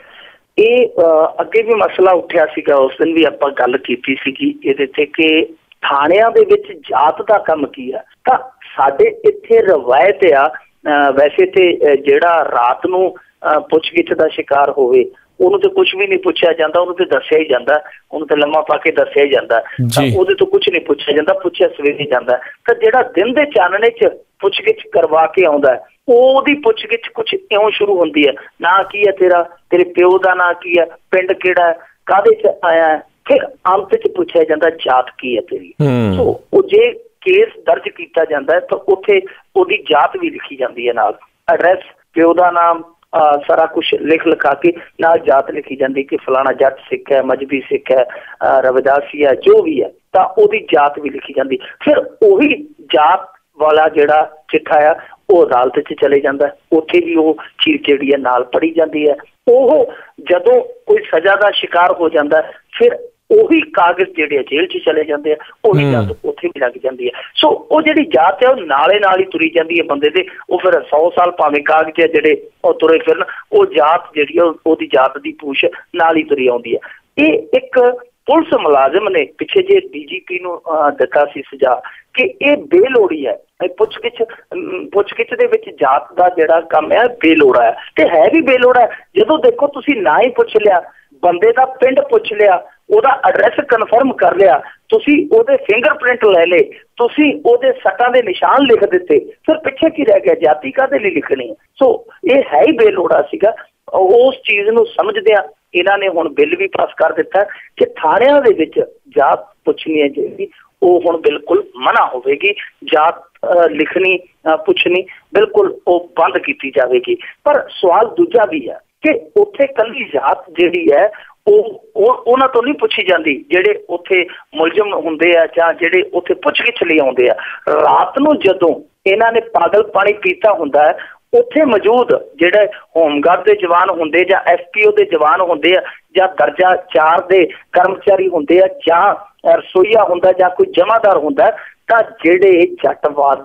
ਇਹ ਅੱਗੇ ਵੀ ਮਸਲਾ ਉੱਠਿਆ ਸੀਗਾ, ਉਸ ਦਿਨ ਵੀ ਆਪਾਂ ਗੱਲ ਕੀਤੀ ਸੀਗੀ ਇਹਦੇ ਤੇ ਕਿ ਥਾਣਿਆਂ ਦੇ ਵਿੱਚ ਜਾਤ ਦਾ ਕੰਮ ਕੀ ਆ। ਤਾਂ ਸਾਡੇ ਇੱਥੇ ਰਵਾਇਤ ਆ, ਵੈਸੇ ਤੇ ਜਿਹੜਾ ਰਾਤ ਨੂੰ ਪੁੱਛਗਿੱਛ ਦਾ ਸ਼ਿਕਾਰ ਹੋਵੇ ਉਹਨੂੰ ਤੇ ਕੁਛ ਵੀ ਨਹੀਂ ਪੁੱਛਿਆ ਜਾਂਦਾ, ਉਹਨੂੰ ਤੇ ਦੱਸਿਆ ਹੀ ਜਾਂਦਾ, ਉਹਨੂੰ ਤੇ ਲੰਮਾ ਪਾ ਕੇ ਦੱਸਿਆ ਹੀ ਜਾਂਦਾ, ਉਹਦੇ ਤੋਂ ਕੁਛ ਨਹੀਂ ਪੁੱਛਿਆ ਜਾਂਦਾ, ਪੁੱਛਿਆ ਸਵੇਰੇ ਜਾਂਦਾ। ਤਾਂ ਜਿਹੜਾ ਦਿਨ ਦੇ ਚਾਨਣੇ 'ਚ ਪੁੱਛਗਿੱਛ ਕਰਵਾ ਕੇ ਆਉਂਦਾ ਉਹਦੀ ਪੁੱਛਗਿੱਛ ਕੁਛ ਇਉਂ ਸ਼ੁਰੂ ਹੁੰਦੀ ਹੈ, ਨਾਂ ਕੀ ਹੈ ਤੇਰਾ, ਤੇਰੇ ਪਿਓ ਦਾ ਨਾਂ ਕੀ ਹੈ, ਪਿੰਡ ਕਿਹੜਾ, ਕਾਹਦੇ 'ਚ ਆਇਆ, ਫਿਰ ਅੰਤ 'ਚ ਪੁੱਛਿਆ ਜਾਂਦਾ ਜਾਤ ਕੀ ਹੈ ਤੇਰੀ। ਸੋ ਉਹ ਜੇ ਕੇਸ ਦਰਜ ਕੀਤਾ ਜਾਂਦਾ ਤਾਂ ਉੱਥੇ ਉਹਦੀ ਜਾਤ ਵੀ ਲਿਖੀ ਜਾਂਦੀ ਹੈ, ਨਾਲ ਐਡਰੈਸ, ਪਿਓ ਦਾ ਨਾਮ, ਸਾਰਾ ਕੁਛ ਲਿਖਾ ਕੇ ਨਾਲ ਜਾਤ ਲਿਖੀ ਜਾਂਦੀ ਕਿ ਫਲਾਣਾ ਜੱਟ ਸਿੱਖ ਹੈ, ਮਜ਼੍ਹਬੀ ਸਿੱਖ ਹੈ, ਰਵਿਦਾਸੀ ਹੈ, ਜੋ ਵੀ ਹੈ, ਤਾਂ ਉਹਦੀ ਜਾਤ ਵੀ ਲਿਖੀ ਜਾਂਦੀ। ਫਿਰ ਉਹੀ ਜਾਤ ਵਾਲਾ ਜਿਹੜਾ ਚਿੱਠਾ ਆ ਉਹ ਅਦਾਲਤ 'ਚ ਚਲੇ ਜਾਂਦਾ, ਉੱਥੇ ਵੀ ਉਹ ਚੀਜ਼ ਜਿਹੜੀ ਹੈ ਨਾਲ ਪੜ੍ਹੀ ਜਾਂਦੀ ਹੈ। ਉਹ ਜਦੋਂ ਕੋਈ ਸਜ਼ਾ ਦਾ ਸ਼ਿਕਾਰ ਹੋ ਜਾਂਦਾ ਫਿਰ ਉਹੀ ਕਾਗਜ਼ ਜਿਹੜੇ ਆ ਜੇਲ੍ਹ 'ਚ ਚਲੇ ਜਾਂਦੇ ਆ, ਉਹੀ ਜਾਤ ਉੱਥੇ ਵੀ ਲੱਗ ਜਾਂਦੀ ਹੈ। ਸੋ ਉਹ ਜਿਹੜੀ ਜਾਤ ਹੈ ਉਹ ਨਾਲੇ ਨਾਲ ਹੀ ਤੁਰੀ ਜਾਂਦੀ ਹੈ ਬੰਦੇ ਦੇ। ਉਹ ਫਿਰ 100 ਸਾਲ ਭਾਵੇਂ ਕਾਗਜ਼ ਜਿਹੜੇ ਉਹ ਤੁਰੇ ਫਿਰਨ, ਉਹ ਜਾਤ ਜਿਹੜੀ ਆ ਉਹਦੀ ਜਾਤ ਦੀ ਪੂਛ ਨਾਲ ਹੀ ਤੁਰੀ ਆਉਂਦੀ ਹੈ। ਇਹ ਇੱਕ ਪੁਲਿਸ ਮੁਲਾਜ਼ਮ ਨੇ ਪਿੱਛੇ ਜੇ DGP ਨੂੰ ਦਿੱਤਾ ਸੀ ਸੁਝਾਅ ਕਿ ਇਹ ਬੇਲੋੜੀ ਹੈ, ਪੁੱਛਗਿੱਛ ਦੇ ਵਿੱਚ ਜਾਤ ਦਾ ਜਿਹੜਾ ਕੰਮ ਹੈ ਬੇਲੋੜਾ ਹੈ, ਤੇ ਹੈ ਵੀ ਬੇਲੋੜਾ ਹੈ। ਜਦੋਂ ਦੇਖੋ ਤੁਸੀਂ ਨਾ ਹੀ ਪੁੱਛ ਲਿਆ, ਬੰਦੇ ਦਾ ਪਿੰਡ ਪੁੱਛ ਲਿਆ, ਉਹਦਾ ਐਡਰੈਸ ਕਨਫਰਮ ਕਰ ਲਿਆ, ਤੁਸੀਂ ਉਹਦੇ ਫਿੰਗਰਪ੍ਰਿੰਟ ਲੈ ਲਏ, ਤੁਸੀਂ ਉਹਦੇ ਸੱਟਾਂ ਦੇ ਨਿਸ਼ਾਨ ਲਿਖ ਦਿੱਤੇ, ਫਿਰ ਪਿੱਛੇ ਕੀ ਰਹਿ ਗਿਆ, ਜਾਤੀ ਕਾਹਦੇ ਲਈ ਲਿਖਣੀ ਹੈ। ਸੋ ਇਹ ਹੈ ਹੀ ਬੇਲੋੜਾ ਸੀਗਾ। ਉਸ ਚੀਜ਼ ਨੂੰ ਸਮਝਦਿਆਂ ਇਹਨਾਂ ਨੇ ਹੁਣ ਬਿੱਲ ਵੀ ਪਾਸ ਕਰ ਦਿੱਤਾ ਕਿ ਥਾਣਿਆਂ ਦੇ ਵਿੱਚ ਜਾਤ ਪੁੱਛਣੀ ਹੈ ਜਿਹੜੀ ਉਹ ਹੁਣ ਬਿਲਕੁਲ ਮਨਾ ਹੋਵੇਗੀ, ਜਾਤ ਲਿਖਣੀ ਪੁੱਛਣੀ ਬਿਲਕੁਲ ਉਹ ਬੰਦ ਕੀਤੀ ਜਾਵੇਗੀ। ਪਰ ਸਵਾਲ ਦੂਜਾ ਵੀ ਹੈ ਕਿ ਉੱਥੇ ਇਕੱਲੀ ਜਾਤ ਜਿਹੜੀ ਹੈ ਉਹ ਉਹਨਾਂ ਤੋਂ ਨਹੀਂ ਪੁੱਛੀ ਜਾਂਦੀ ਜਿਹੜੇ ਉੱਥੇ ਮੁਲਜ਼ਮ ਹੁੰਦੇ ਆ ਜਾਂ ਜਿਹੜੇ ਉੱਥੇ ਪੁੱਛਗਿੱਛ ਲਈ ਆਉਂਦੇ ਆ। ਰਾਤ ਨੂੰ ਜਦੋਂ ਇਹਨਾਂ ਨੇ ਪਾਗਲ ਪਾਣੀ ਪੀਤਾ ਹੁੰਦਾ ਹੈ, ਉੱਥੇ ਮੌਜੂਦ ਜਿਹੜੇ ਹੋਮਗਾਰਡ ਦੇ ਜਵਾਨ ਹੁੰਦੇ ਜਾਂ SPO ਦੇ ਜਵਾਨ ਹੁੰਦੇ ਆ ਜਾਂ ਦਰਜਾ 4 ਦੇ ਕਰਮਚਾਰੀ ਹੁੰਦੇ ਆ ਜਾਂ ਰਸੋਈਆ ਹੁੰਦਾ ਜਾਂ ਕੋਈ ਜਮਾਦਾਰ ਹੁੰਦਾ, ਤਾਂ ਜਿਹੜੇ ਜੱਟਵਾਦ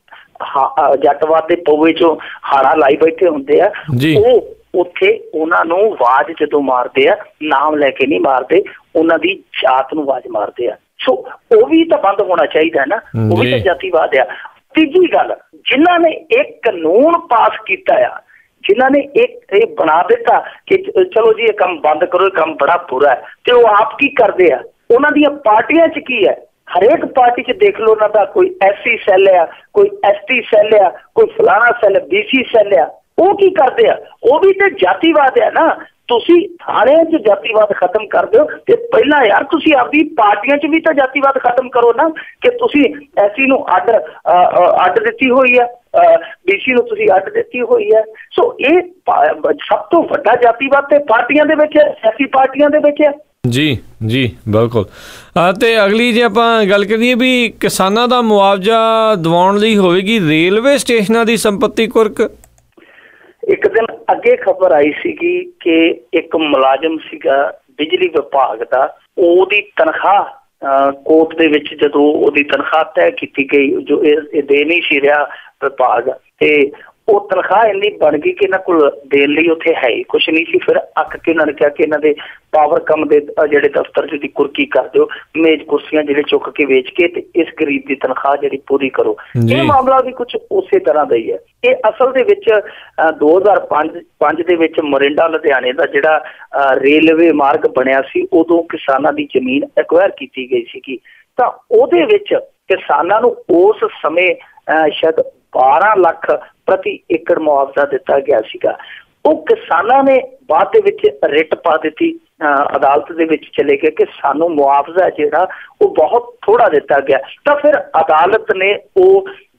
ਦੇ ਪਊਏ 'ਚੋਂ ਹਾੜਾ ਲਾਈ ਬੈਠੇ ਹੁੰਦੇ ਆ, ਉਹ ਉੱਥੇ ਉਹਨਾਂ ਨੂੰ ਆਵਾਜ਼ ਜਦੋਂ ਮਾਰਦੇ ਆ, ਨਾਮ ਲੈ ਕੇ ਨਹੀਂ ਮਾਰਦੇ, ਉਹਨਾਂ ਦੀ ਜਾਤ ਨੂੰ ਆਵਾਜ਼ ਮਾਰਦੇ ਆ। ਸੋ ਉਹ ਵੀ ਤਾਂ ਬੰਦ ਹੋਣਾ ਚਾਹੀਦਾ ਨਾ, ਉਹ ਵੀ ਤਾਂ ਜਾਤੀਵਾਦ ਆ। ਤੀਜੀ ਗੱਲ, ਜਿਨ੍ਹਾਂ ਨੇ ਇਹ ਕਾਨੂੰਨ ਪਾਸ ਕੀਤਾ ਆ, ਜਿਨ੍ਹਾਂ ਨੇ ਇਹ ਬਣਾ ਦਿੱਤਾ ਕਿ ਚਲੋ ਜੀ ਇਹ ਕੰਮ ਬੰਦ ਕਰੋ, ਇਹ ਕੰਮ ਬੜਾ ਬੁਰਾ ਹੈ, ਤੇ ਉਹ ਆਪ ਕੀ ਕਰਦੇ ਆ, ਉਹਨਾਂ ਦੀਆਂ ਪਾਰਟੀਆਂ 'ਚ ਕੀ ਹੈ, ਹਰੇਕ ਪਾਰਟੀ 'ਚ ਦੇਖ ਲਓ ਉਹਨਾਂ ਦਾ ਕੋਈ SC ਸੈੱਲ ਆ, ਕੋਈ ST ਸੈੱਲ ਆ, ਕੋਈ ਫਲਾਣਾ ਸੈੱਲ, BC ਸੈੱਲ ਆ। ਉਹ ਕੀ ਕਰਦੇ ਆ, ਉਹ ਵੀ ਤੇ ਜਾਤੀਵਾਦ ਹੈ ਨਾ। ਤੁਸੀਂ ਥਾਣਿਆਂ 'ਚ ਜਾਤੀਵਾਦ ਖਤਮ ਕਰ ਦਿਓ ਤੇ ਪਹਿਲਾਂ ਯਾਰ ਤੁਸੀਂ ਆਪਦੀ ਪਾਰਟੀਆਂ 'ਚ ਵੀ ਤਾਂ ਜਾਤੀਵਾਦ ਖਤਮ ਕਰੋ ਨਾ, ਕਿ ਤੁਸੀਂ SC ਨੂੰ ਅੱਡ ਦਿੱਤੀ ਹੋਈ ਹੈ, BC ਨੂੰ ਤੁਸੀਂ ਅੱਡ ਦਿੱਤੀ ਹੋਈ ਹੈ। ਸੋ ਇਹ ਸਭ ਤੋਂ ਵੱਡਾ ਜਾਤੀਵਾਦ ਤੇ ਪਾਰਟੀਆਂ ਦੇ ਵਿੱਚ ਹੈ, ਸਿਆਸੀ ਪਾਰਟੀਆਂ ਦੇ ਵਿੱਚ ਹੈ। ਜੀ ਜੀ ਬਿਲਕੁਲ। ਅਤੇ ਅਗਲੀ ਜੇ ਆਪਾਂ ਗੱਲ ਕਰੀਏ ਵੀ ਕਿਸਾਨਾਂ ਦਾ ਮੁਆਵਜ਼ਾ ਦਿਵਾਉਣ ਲਈ ਹੋਵੇਗੀ ਰੇਲਵੇ ਸਟੇਸ਼ਨਾਂ ਦੀ ਸੰਪੱਤੀ ਕੁਰਕ। ਇੱਕ ਦਿਨ ਅੱਗੇ ਖਬਰ ਆਈ ਸੀਗੀ ਕਿ ਇੱਕ ਮੁਲਾਜ਼ਮ ਸੀਗਾ ਬਿਜਲੀ ਵਿਭਾਗ ਦਾ, ਉਹਦੀ ਤਨਖਾਹ ਕੋਰਟ ਦੇ ਵਿੱਚ ਜਦੋਂ ਉਹਦੀ ਤਨਖਾਹ ਤੈਅ ਕੀਤੀ ਗਈ, ਜੋ ਇਹ ਦੇ ਨਹੀਂ ਸੀ ਰਿਹਾ ਵਿਭਾਗ, ਤੇ ਉਹ ਤਨਖਾਹ ਇੰਨੀ ਬਣ ਗਈ ਕਿ ਇਹਨਾਂ ਕੋਲ ਦੇਣ ਲਈ ਉੱਥੇ ਹੈ ਹੀ ਕੁਛ ਨਹੀਂ ਸੀ। ਫਿਰ ਅੱਕ ਕੇ ਉਹਨਾਂ ਨੇ ਕਿਹਾ ਕਿ ਇਹਨਾਂ ਦੇ ਪਾਵਰ ਕੰਮ ਦੇ ਜਿਹੜੇ ਦਫ਼ਤਰ 'ਚ ਦੀ ਕੁਰਕੀ ਕਰ ਦਿਓ, ਮੇਜ਼ ਕੁਰਸੀਆਂ ਜਿਹੜੇ ਚੁੱਕ ਕੇ ਵੇਚ ਕੇ, ਤੇ ਇਸ ਗਰੀਬ ਦੀ ਤਨਖਾਹ ਜਿਹੜੀ ਪੂਰੀ ਕਰੋ। ਇਹ ਮਾਮਲਾ ਵੀ ਕੁਛ ਉਸੇ ਤਰ੍ਹਾਂ ਦਾ ਹੀ ਹੈ। ਇਹ ਅਸਲ ਦੇ ਵਿੱਚ 2005 ਦੇ ਵਿੱਚ ਮੋਰਿੰਡਾ ਲੁਧਿਆਣੇ ਦਾ ਜਿਹੜਾ ਰੇਲਵੇ ਮਾਰਗ ਬਣਿਆ ਸੀ, ਉਦੋਂ ਕਿਸਾਨਾਂ ਦੀ ਜ਼ਮੀਨ ਐਕਵਾਇਰ ਕੀਤੀ ਗਈ ਸੀਗੀ। ਤਾਂ ਉਹਦੇ ਵਿੱਚ ਕਿਸਾਨਾਂ ਨੂੰ ਉਸ ਸਮੇਂ ਸ਼ਾਇਦ 12 ਲੱਖ ਪ੍ਰਤੀ ਏਕੜ ਮੁਆਵਜ਼ਾ ਦਿੱਤਾ ਗਿਆ ਸੀਗਾ। ਉਹ ਕਿਸਾਨਾਂ ਨੇ ਬਾਅਦ ਦੇ ਵਿੱਚ ਰਿਟ ਪਾ ਦਿੱਤੀ, ਅਦਾਲਤ ਦੇ ਵਿੱਚ ਚਲੇ ਗਏ ਕਿ ਸਾਨੂੰ ਮੁਆਵਜ਼ਾ ਜਿਹੜਾ ਉਹ ਬਹੁਤ ਥੋੜਾ ਦਿੱਤਾ ਗਿਆ। ਤਾਂ ਫਿਰ ਅਦਾਲਤ ਨੇ ਉਹ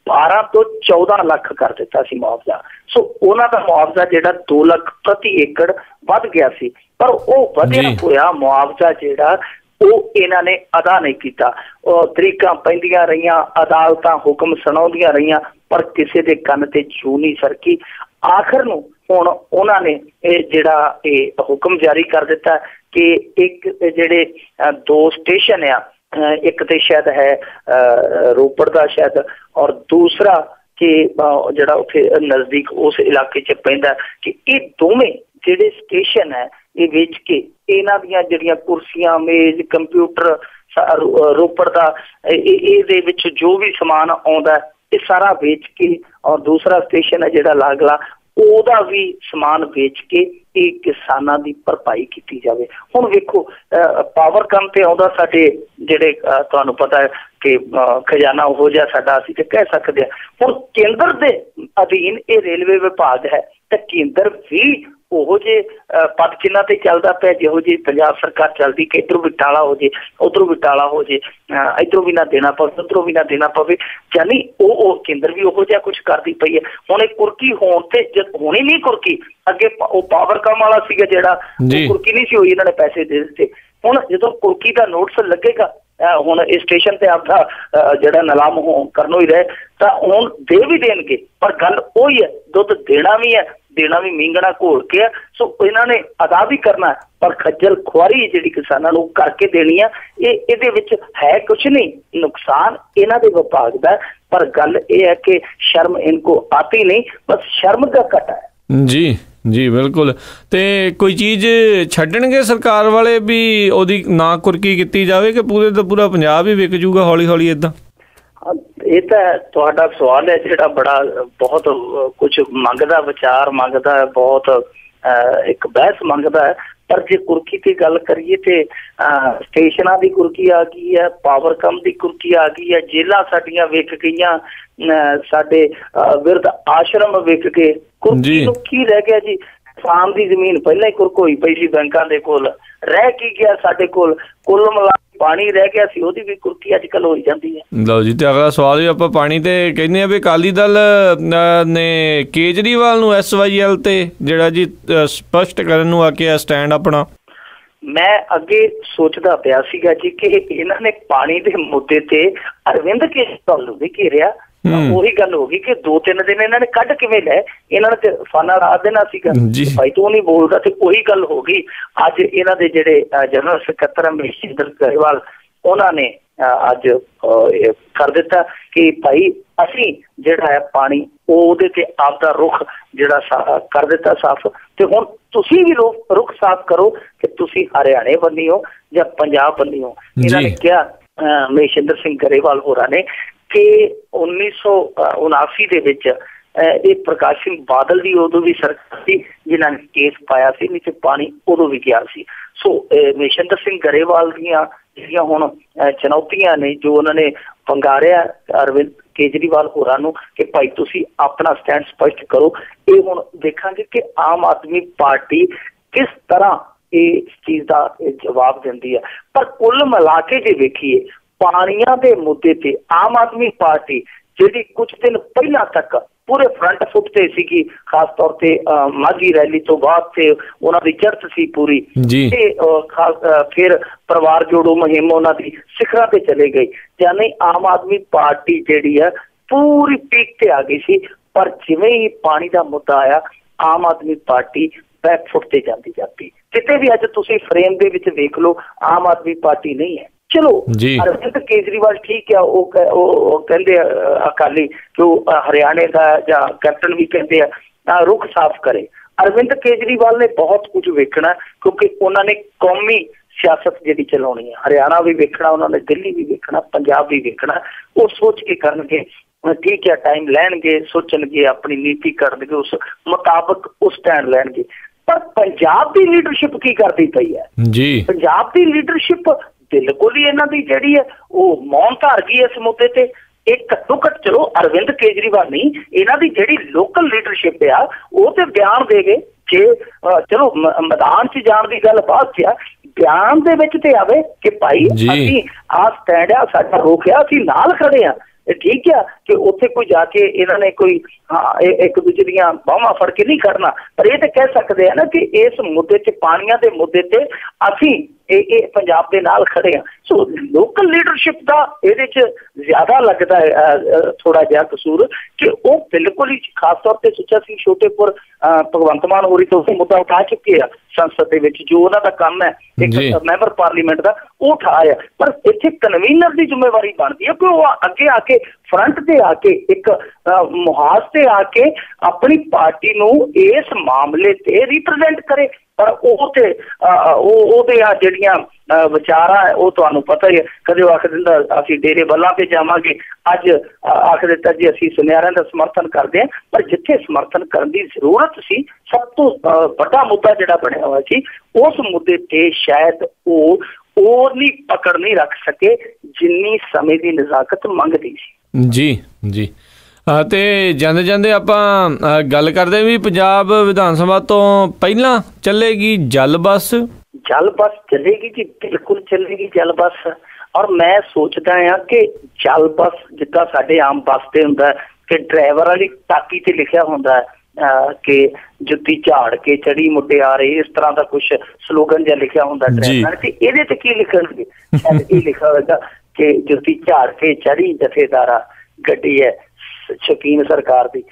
12 ਤੋਂ 14 ਲੱਖ ਕਰ ਦਿੱਤਾ ਸੀ ਮੁਆਵਜ਼ਾ। ਸੋ ਉਹਨਾਂ ਦਾ ਮੁਆਵਜ਼ਾ ਜਿਹੜਾ 2 ਲੱਖ ਪ੍ਰਤੀ ਏਕੜ ਵੱਧ ਗਿਆ ਸੀ, ਪਰ ਉਹ ਵਧਿਆ ਹੋਇਆ ਮੁਆਵਜ਼ਾ ਜਿਹੜਾ ਉਹ ਇਹਨਾਂ ਨੇ ਅਦਾ ਨਹੀਂ ਕੀਤਾ। ਉਹ ਤਰੀਕਾਂ ਪੈਂਦੀਆਂ ਰਹੀਆਂ, ਅਦਾਲਤਾਂ ਹੁਕਮ ਸੁਣਾਉਂਦੀਆਂ ਰਹੀਆਂ, ਪਰ ਕਿਸੇ ਦੇ ਕੰਨ ਤੇ ਜੂੰ ਨਹੀਂ ਸਰਕੀ। ਆਖਰ ਨੂੰ ਹੁਣ ਉਹਨਾਂ ਨੇ ਇਹ ਜਿਹੜਾ ਇਹ ਹੁਕਮ ਜਾਰੀ ਕਰ ਦਿੱਤਾ ਕਿ ਇੱਕ ਜਿਹੜੇ 2 ਸਟੇਸ਼ਨ ਆ, ਇੱਕ ਤੇ ਸ਼ਾਇਦ ਹੈ ਰੋਪੜ ਦਾ ਸ਼ਾਇਦ, ਔਰ ਦੂਸਰਾ ਕਿ ਜਿਹੜਾ ਉੱਥੇ ਨਜ਼ਦੀਕ ਉਸ ਇਲਾਕੇ 'ਚ ਪੈਂਦਾ, ਕਿ ਇਹ ਦੋਵੇਂ ਜਿਹੜੇ ਸਟੇਸ਼ਨ ਹੈ ਇਹ ਵੇਚ ਕੇ ਇਹਨਾਂ ਦੀਆਂ ਜਿਹੜੀਆਂ ਕੁਰਸੀਆਂ, ਮੇਜ਼, ਕੰਪਿਊਟਰ, ਰੋਪੜ ਦਾ ਇਹਦੇ ਵਿੱਚ ਜੋ ਵੀ ਸਮਾਨ ਆਉਂਦਾ ਇਹ ਸਾਰਾ ਵੇਚ ਕੇ, ਔਰ ਦੂਸਰਾ ਸਟੇਸ਼ਨ ਹੈ ਜਿਹੜਾ ਲਾਗਲਾ ਉਹਦਾ ਵੀ ਸਮਾਨ ਵੇਚ ਕੇ ਇਹ ਕਿਸਾਨਾਂ ਦੀ ਭਰਪਾਈ ਕੀਤੀ ਜਾਵੇ। ਹੁਣ ਵੇਖੋ ਪਾਵਰਕਾਮ ਤੇ ਆਉਂਦਾ ਸਾਡੇ ਜਿਹੜੇ ਤੁਹਾਨੂੰ ਪਤਾ ਹੈ ਕਿ ਖਜ਼ਾਨਾ ਉਹੋ ਜਿਹਾ ਸਾਡਾ ਅਸੀਂ ਤੇ ਕਹਿ ਸਕਦੇ ਹਾਂ। ਹੁਣ ਕੇਂਦਰ ਦੇ ਅਧੀਨ ਇਹ ਰੇਲਵੇ ਵਿਭਾਗ ਹੈ ਤੇ ਕੇਂਦਰ ਵੀ ਉਹੋ ਜਿਹੇ ਪਦ ਚਿੰਨ੍ਹਾਂ ਤੇ ਚੱਲਦਾ ਪਿਆ ਜਿਹੋ ਜਿਹੀ ਪੰਜਾਬ ਸਰਕਾਰ ਚੱਲਦੀ ਕਿ ਇੱਧਰੋਂ ਵੀ ਟਾਲਾ ਹੋ ਜੇ, ਉੱਧਰੋਂ ਵੀ ਟਾਲਾ ਹੋ ਜੇ, ਇੱਧਰੋਂ ਵੀ ਨਾ ਦੇਣਾ ਪਵੇ, ਉੱਧਰੋਂ ਵੀ ਨਾ ਦੇਣਾ ਪਵੇ, ਯਾਨੀ ਉਹ ਕੇਂਦਰ ਵੀ ਉਹੋ ਜਿਹਾ ਕੁਛ ਕਰਦੀ ਪਈ ਹੈ। ਹੁਣ ਇਹ ਕੁਰਕੀ ਹੋਣ ਤੇ ਹੋਣੀ ਨਹੀਂ ਕੁਰਕੀ, ਅੱਗੇ ਉਹ ਪਾਵਰਕਾਮ ਵਾਲਾ ਸੀਗਾ ਜਿਹੜਾ ਕੁਰਕੀ ਨਹੀਂ ਸੀ ਹੋਈ, ਇਹਨਾਂ ਨੇ ਪੈਸੇ ਦੇ ਦਿੱਤੇ। ਹੁਣ ਜਦੋਂ ਕੁਰਕੀ ਦਾ ਨੋਟਿਸ ਲੱਗੇਗਾ, ਹੁਣ ਇਹ ਸਟੇਸ਼ਨ ਤੇ ਆਪਦਾ ਜਿਹੜਾ ਨਿਲਾਮ ਕਰਨੋਂ ਹੀ ਰਹੇ ਤਾਂ ਹੁਣ ਦੇ ਵੀ ਦੇਣਗੇ, ਪਰ ਗੱਲ ਉਹੀ ਹੈ, ਦੁੱਧ ਦੇਣਾ ਵੀ ਹੈ, ਦੇਣਾ ਵੀ ਮੀਂਗਣਾ ਘੋਲ ਕੇ। ਸੋ ਇਹਨਾਂ ਨੇ ਅਦਾ ਵੀ ਕਰਨਾ, ਪਰ ਖੱਜਲ ਖੁਆਰੀ ਜਿਹੜੀ ਕਿਸਾਨਾਂ ਨੂੰ ਕਰਕੇ ਦੇਣੀ ਆ। ਇਹਦੇ ਵਿੱਚ ਹੈ ਕੁਛ ਨਹੀਂ, ਨੁਕਸਾਨ ਇਹਨਾਂ ਦੇ ਵਿਭਾਗ ਦਾ, ਪਰ ਗੱਲ ਇਹ ਹੈ ਕਿ ਸ਼ਰਮ ਇनको ਆਤੀ ਨਹੀਂ, ਬਸ ਸ਼ਰਮ ਦਾ ਘਟਾ ਹੈ। ਜੀ ਜੀ ਬਿਲਕੁਲ। ਤੇ ਕੋਈ ਚੀਜ਼ ਛੱਡਣਗੇ ਸਰਕਾਰ ਵਾਲੇ ਵੀ ਉਹਦੀ ਨਾ ਕੁਰਕੀ ਕੀਤੀ ਜਾਵੇ ਕਿ ਪੂਰੇ ਦਾ ਪੂਰਾ ਪੰਜਾਬ ਹੀ ਵਿਕ ਜੂਗਾ ਹੌਲੀ ਹੌਲੀ ਏਦਾਂ? ਇਹ ਤਾਂ ਤੁਹਾਡਾ ਸਵਾਲ ਹੈ ਜਿਹੜਾ ਬੜਾ ਬਹੁਤ ਕੁਛ ਮੰਗਦਾ, ਵਿਚਾਰ ਮੰਗਦਾ, ਬਹੁਤ ਇੱਕ ਬਹਿਸ ਮੰਗਦਾ ਹੈ। ਪਰ ਜੇ ਕੁਰਕੀ ਦੀ ਗੱਲ ਕਰੀਏ ਤੇ ਸਟੇਸ਼ਨਾਂ ਦੀ ਕੁਰਕੀ ਆ ਗਈ ਹੈ, ਪਾਵਰਕਾਮ ਦੀ ਕੁਰਕੀ ਆ ਗਈ ਹੈ, ਜੇਲਾਂ ਸਾਡੀਆਂ ਵਿਕ ਗਈਆਂ, ਸਾਡੇ ਬਿਰਧ ਆਸ਼ਰਮ ਵਿਕ ਗਏ। ਕੁਰਕੀ ਨੂੰ ਕੀ ਰਹਿ ਗਿਆ ਜੀ? ਕਿਸਾਨ ਦੀ ਜ਼ਮੀਨ ਪਹਿਲਾਂ ਹੀ ਕੁਰਕ ਹੋਈ ਪਈ ਸੀ ਬੈਂਕਾਂ ਦੇ ਕੋਲ, ਰਹਿ ਕੀ ਗਿਆ ਸਾਡੇ ਕੋਲ? ਕੁੱਲ ਮਿਲਾ ਪਾਣੀ ਰਹਿ ਗਿਆ ਸੀ, ਉਹਦੀ ਵੀ ਕੁਰਕੀ ਅੱਜ ਕੱਲ੍ਹ ਹੋਈ ਜਾਂਦੀ ਹੈ। ਲਓ ਜੀ, ਤੇ ਅਗਲਾ ਸਵਾਲ ਵੀ ਆਪਾਂ ਪਾਣੀ ਤੇ ਕਹਿੰਦੇ ਆ ਵੀ ਅਕਾਲੀ ਦਲ ਨੇ ਕੇਜਰੀਵਾਲ ਨੂੰ SYL ਤੇ ਜਿਹੜਾ ਜੀ ਸਪਸ਼ਟ ਕਰਨ ਨੂੰ ਆ ਕੇ ਸਟੈਂਡ ਆਪਣਾ। ਮੈਂ ਅੱਗੇ ਸੋਚਦਾ ਪਿਆ ਸੀਗਾ ਜੀ ਕਿ ਇਹਨਾਂ ਨੇ ਪਾਣੀ ਦੇ ਮੁੱਦੇ ਤੇ ਅਰਵਿੰਦ ਕੇਜਰੀਵਾਲ ਨੂੰ ਵੀ ਘੇਰਿਆ। ਉਹੀ ਗੱਲ ਹੋ ਗਈ ਕਿ 2-3 ਦਿਨ ਇਹਨਾਂ ਨੇ ਕੱਢ ਕਿਵੇਂ ਲਏ, ਇਹਨਾਂ ਨੇ ਤੇ ਫਾਨਾ ਲਾ ਦੇਣਾ ਸੀਗਾ ਭਾਈ ਤੂੰ ਨਹੀਂ ਬੋਲਦਾ, ਤੇ ਉਹੀ ਗੱਲ ਹੋ ਗਈ। ਅੱਜ ਇਹਨਾਂ ਦੇ ਜਿਹੜੇ ਜਨਰਲ ਸਕੱਤਰ ਮਹੇਸ਼ਿੰਦਰ ਗਰੇਵਾਲ, ਉਹਨਾਂ ਨੇ ਅੱਜ ਕਰ ਦਿੱਤਾ ਕਿ ਭਾਈ ਅਸੀਂ ਜਿਹੜਾ ਹੈ ਪਾਣੀ ਉਹਦੇ ਤੇ ਆਪਦਾ ਰੁਖ ਜਿਹੜਾ ਕਰ ਦਿੱਤਾ ਸਾਫ਼, ਤੇ ਹੁਣ ਤੁਸੀਂ ਵੀ ਰੁਖ ਸਾਫ਼ ਕਰੋ ਕਿ ਤੁਸੀਂ ਹਰਿਆਣੇ ਬੰਨੀ ਹੋ ਜਾਂ ਪੰਜਾਬ ਬੰਨੀ ਹੋ। ਇਹਨਾਂ ਨੇ ਕਿਹਾ ਮਹੇਸ਼ਿੰਦਰ ਸਿੰਘ ਗਰੇਵਾਲ ਹੋਰਾਂ ਨੇ ਕਿ 1979 ਦੇ ਵਿੱਚ ਇਹ ਪ੍ਰਕਾਸ਼ ਸਿੰਘ ਬਾਦਲ ਦੀ ਉਦੋਂ ਵੀ ਸਰਕਾਰ ਸੀ ਜਿਨ੍ਹਾਂ ਨੇ ਕੇਸ ਪਾਇਆ ਸੀ, ਨੀਚੇ ਪਾਣੀ ਉਦੋਂ ਵੀ ਗਿਆ ਸੀ। ਸੋ ਮਹੇਸ਼ਿੰਦਰ ਸਿੰਘ ਗਰੇਵਾਲ ਦੀਆਂ ਜਿਹੜੀਆਂ ਹੁਣ ਚੁਣੌਤੀਆਂ ਨੇ, ਜੋ ਉਹਨਾਂ ਨੇ ਵੰਗਾਰਿਆ ਅਰਵਿੰਦ ਕੇਜਰੀਵਾਲ ਹੋਰਾਂ ਨੂੰ ਕਿ ਭਾਈ ਤੁਸੀਂ ਆਪਣਾ ਸਟੈਂਡ ਸਪਸ਼ਟ ਕਰੋ, ਇਹ ਹੁਣ ਦੇਖਾਂਗੇ ਕਿ ਆਮ ਆਦਮੀ ਪਾਰਟੀ ਕਿਸ ਤਰ੍ਹਾਂ ਇਸ ਚੀਜ਼ ਦਾ ਜਵਾਬ ਦਿੰਦੀ ਹੈ। ਪਰ ਕੁੱਲ ਮਿਲਾ ਕੇ ਜੇ ਵੇਖੀਏ ਪਾਣੀਆਂ ਦੇ ਮੁੱਦੇ ਤੇ ਆਮ ਆਦਮੀ ਪਾਰਟੀ ਜਿਹੜੀ ਕੁਝ ਦਿਨ ਪਹਿਲਾਂ ਤੱਕ ਪੂਰੇ ਫਰੰਟ ਫੁੱਟ ਤੇ ਸੀਗੀ, ਖਾਸ ਤੌਰ ਤੇ ਮਾਝੀ ਰੈਲੀ ਤੋਂ ਬਾਅਦ ਤੇ ਉਹਨਾਂ ਦੀ ਚੜ੍ਹਤ ਸੀ ਪੂਰੀ, ਤੇ ਫਿਰ ਪਰਿਵਾਰ ਜੋੜੋ ਮੁਹਿੰਮ ਉਹਨਾਂ ਦੀ ਸਿਖਰਾਂ ਤੇ ਚਲੇ ਗਈ। ਯਾਨੀ ਆਮ ਆਦਮੀ ਪਾਰਟੀ ਜਿਹੜੀ ਹੈ ਪੂਰੀ ਪੀਕ ਤੇ ਆ ਗਈ ਸੀ, ਪਰ ਜਿਵੇਂ ਹੀ ਪਾਣੀ ਦਾ ਮੁੱਦਾ ਆਇਆ ਆਮ ਆਦਮੀ ਪਾਰਟੀ ਬੈਕ ਫੁੱਟ ਤੇ ਜਾਂਦੀ ਜਾਂਦੀ। ਕਿਤੇ ਵੀ ਅੱਜ ਤੁਸੀਂ ਫਰੇਮ ਦੇ ਵਿੱਚ ਵੇਖ ਲਓ ਆਮ ਆਦਮੀ ਪਾਰਟੀ ਨਹੀਂ ਹੈ। ਚਲੋ ਅਰਵਿੰਦ ਕੇਜਰੀਵਾਲ ਠੀਕ ਹੈ, ਉਹ ਕਹਿੰਦੇ ਅਕਾਲੀ ਜੋ ਹਰਿਆਣੇ ਦਾ ਜਾਂ ਕੈਪਟਨ ਵੀ ਕਹਿੰਦੇ ਆ ਰੁਖ ਸਾਫ਼ ਕਰੇ। ਅਰਵਿੰਦ ਕੇਜਰੀਵਾਲ ਨੇ ਬਹੁਤ ਕੁਝ ਵੇਖਣਾ ਕਿਉਂਕਿ ਉਹਨਾਂ ਨੇ ਕੌਮੀ ਸਿਆਸਤ ਜਿਹੜੀ ਚਲਾਉਣੀ ਹੈ, ਹਰਿਆਣਾ ਵੀ ਵੇਖਣਾ ਉਹਨਾਂ ਨੇ, ਦਿੱਲੀ ਵੀ ਵੇਖਣਾ, ਪੰਜਾਬ ਵੀ ਵੇਖਣਾ। ਉਹ ਸੋਚ ਕੇ ਕਰਨਗੇ, ਠੀਕ ਹੈ, ਟਾਈਮ ਲੈਣਗੇ, ਸੋਚਣਗੇ, ਆਪਣੀ ਨੀਤੀ ਕਰਨਗੇ, ਉਸ ਮੁਤਾਬਕ ਉਹ ਸਟੈਂਡ ਲੈਣਗੇ। ਪਰ ਪੰਜਾਬ ਦੀ ਲੀਡਰਸ਼ਿਪ ਕੀ ਕਰਦੀ ਪਈ ਹੈ ਜੀ? ਪੰਜਾਬ ਦੀ ਲੀਡਰਸ਼ਿਪ ਬਿਲਕੁਲ ਹੀ ਇਹਨਾਂ ਦੀ ਜਿਹੜੀ ਹੈ ਉਹ ਮੌਨ ਧਾਰ ਗਈ ਇਸ ਮੁੱਦੇ ਤੇ। ਇਹ ਘੱਟੋ ਘੱਟ ਚਲੋ ਅਰਵਿੰਦ ਕੇਜਰੀਵਾਲ ਨਹੀਂ, ਇਹਨਾਂ ਦੀ ਜਿਹੜੀ ਲੋਕਲ ਲੀਡਰਸ਼ਿਪ ਆ ਉਹ ਤੇ ਬਿਆਨ ਦੇ ਗਏ। ਜੇ ਚਲੋ ਮੈਦਾਨ 'ਚ ਜਾਣ ਦੀ ਗੱਲ ਬਾਅਦ 'ਚ ਆ, ਬਿਆਨ ਦੇ ਵਿੱਚ ਤੇ ਆਵੇ ਕਿ ਭਾਈ ਅਸੀਂ ਆਹ ਸਟੈਂਡ ਆ ਸਾਡਾ ਰੋਕਿਆ, ਅਸੀਂ ਨਾਲ ਖੜੇ ਆ। ठीक है कि उत्थे कोई जाके इन्होंने कोई एक दूजे दियां बाहां फड़ के नहीं करना, पर ये तो कह सकते हैं ना कि इस मुद्दे च पानियां दे मुद्दे ते असीं पंजाब दे नाल खड़े हैं। सो लोकल लीडरशिप का ये ज्यादा लगता है थोड़ा जहा कसूर कि वो बिल्कुल ही खास तौर पर सुच्चा सिंह छोटेपुर भगवंत मान होरी तो मुद्दा उठा चुके हैं संसद के विच, जो उन्होंने काम है एक मैंबर पार्लीमेंट का वो उठाया, पर इत्थे कन्वीनर की जिम्मेवारी बनती है कि वो अगे आके फ्रंट से आके एक मुहाज से आके अपनी पार्टी नूं इस मामले ते रिप्रजेंट करे। पर जड़ियां विचारा है वो तुहानू पता ही है, कदे आख दिंदा असीं डेरे बल्लां ते जावांगे, अज आख दिता जी असीं सुनियारियां दा समर्थन करदे हैं, पर जिथे समर्थन करन दी जरूरत सी सब तो बड़ा मुद्दा जिहड़ा बनिया होया सी उस मुद्दे ते शायद वो नहीं पकड़ नहीं रख सके जिन्नी समय की नज़ाकत मंगदी सी। जी जी ते ਜਾਂਦੇ ਜਾਂਦੇ ਆਪਾਂ ਗੱਲ ਕਰਦੇ ਵੀ ਪੰਜਾਬ विधान सभा तो ਪਹਿਲਾਂ ਚੱਲੇਗੀ जल बस चलेगी जी, बिल्कुल चलेगी जल बस। और मैं सोचदा हाँ कि जल बस जिद्दां साडे आम बस ते हुंदा कि ड्राइवर वाली टाकी ते लिखिया हुंदा कि जुत्ती झाड़ के चढ़ी मुटियारे, इस तरह का कुछ स्लोगन जिहा लिखिया हुंदा ड्राइवर ते इहदे ते की लिखणगे, शायद ये लिखा होगा कि जुत्ती झाड़ के चढ़ी जथेदारा गड्डी है शकीन सरकार दी,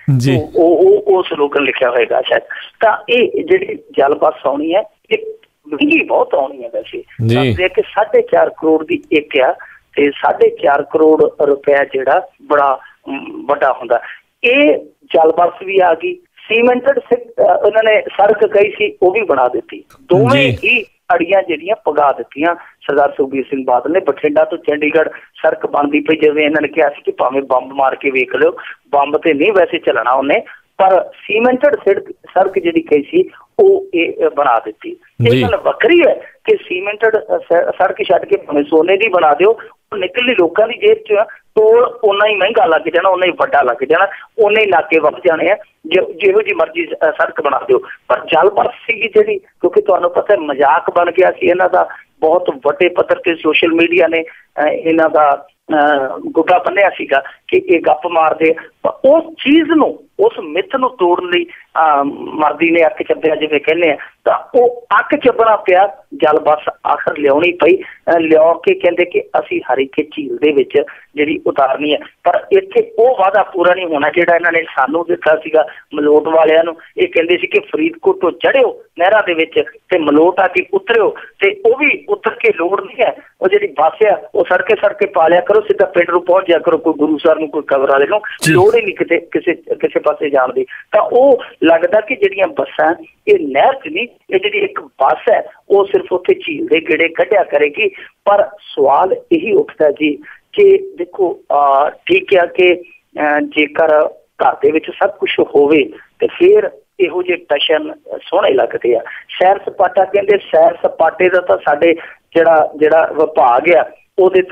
वो स्लोगन लिखा होएगा शायद। तो ये जिहड़ी जल बस आउणी है महंगी बहुत आउणी है, वैसे दसदे कि 4.5 करोड़ की एक आ ते 4.5 करोड़ रुपया जिहड़ा बड़ा वड्डा हुंदा। ये जल बस भी आ गई, सीमेंटेड उन्होंने सड़क कही सी वो भी बना दी, दोवें ही अड़ियां जिहड़ियां पगा दित्तियां सरदार सुखबीर सिंह बादल ने। बठिंडा तो चंडीगढ़ सड़क बनती पई, जिवें इन्होंने कहा सी कि भावें बंब मार के वेख लो, बंब ते नहीं वैसे चलना उन्हें, पर सीमेंटेड सड़क जिहड़ी कही सी वो बना दी। ये गल वक्री है कि सीमेंटेड सड़क छड्ड के भावें सोने की बना दो, निकली लोगों की जेब च टोल उन्ना ही महंगा लग जाना, उन्ना ही वड्डा लग जाना, उन्ने ही नाके वध जाने हैं, जिहो जी मर्जी सड़क बना दो। पर जल बस सी जी, क्योंकि तुहानू पता है मजाक बन गया सी इन्हां दा, बहुत वड्डे पद्धर ते सोशल मीडिया ने इन्हां दा गुड्डा बन्निया सीगा कि ये गप मारदे, उस चीज नू उस मिथ नू तोड़न लई मर्दी ने अक चब्बिया जिवें कहने हैं, तो वो अक चब्बना पिया। जल बस आखिर लियाउणी पई, लिया के कहंदे कि असीं हरीके झील दे विच जिहड़ी उतारनी है, पर इत्थे वो वादा पूरा नहीं होना जिहड़ा इन्हां ने सानू दित्ता सीगा मलोट वालियां नू। ये कहंदे सी कि फरीदकोट तो चढ़िओ नहरां दे विच ते मलोट आ के उतरिओ, ते वो भी उतर के लोड़ नहीं है, वो जिहड़ी बस आ वो सड़के सड़के पा लिया करो, सीधा पिंड नूं पहुंच जाया करो, कोई गुरु सर नूं कोई कबर वाले नूं लोड़ ही नहीं किते किसी पासे जाण दी। तां वो लगदा कि जिहड़ियां बसां ये नहर च नहीं, ये जिहड़ी एक बस है वो सिर्फ उत्थे झील दे गेड़े कढ़िया करेगी। पर सवाल यही उठदा जी कि देखो ठीक है कि जेकर घर दे विच सब कुछ होवे ते फिर इहो जे टशन सोहणे लगदे आ। सैर सपाटा कहंदे, सैर सपाटे दा तां साडे जिहड़ा विभाग आ ਉਹਦੇ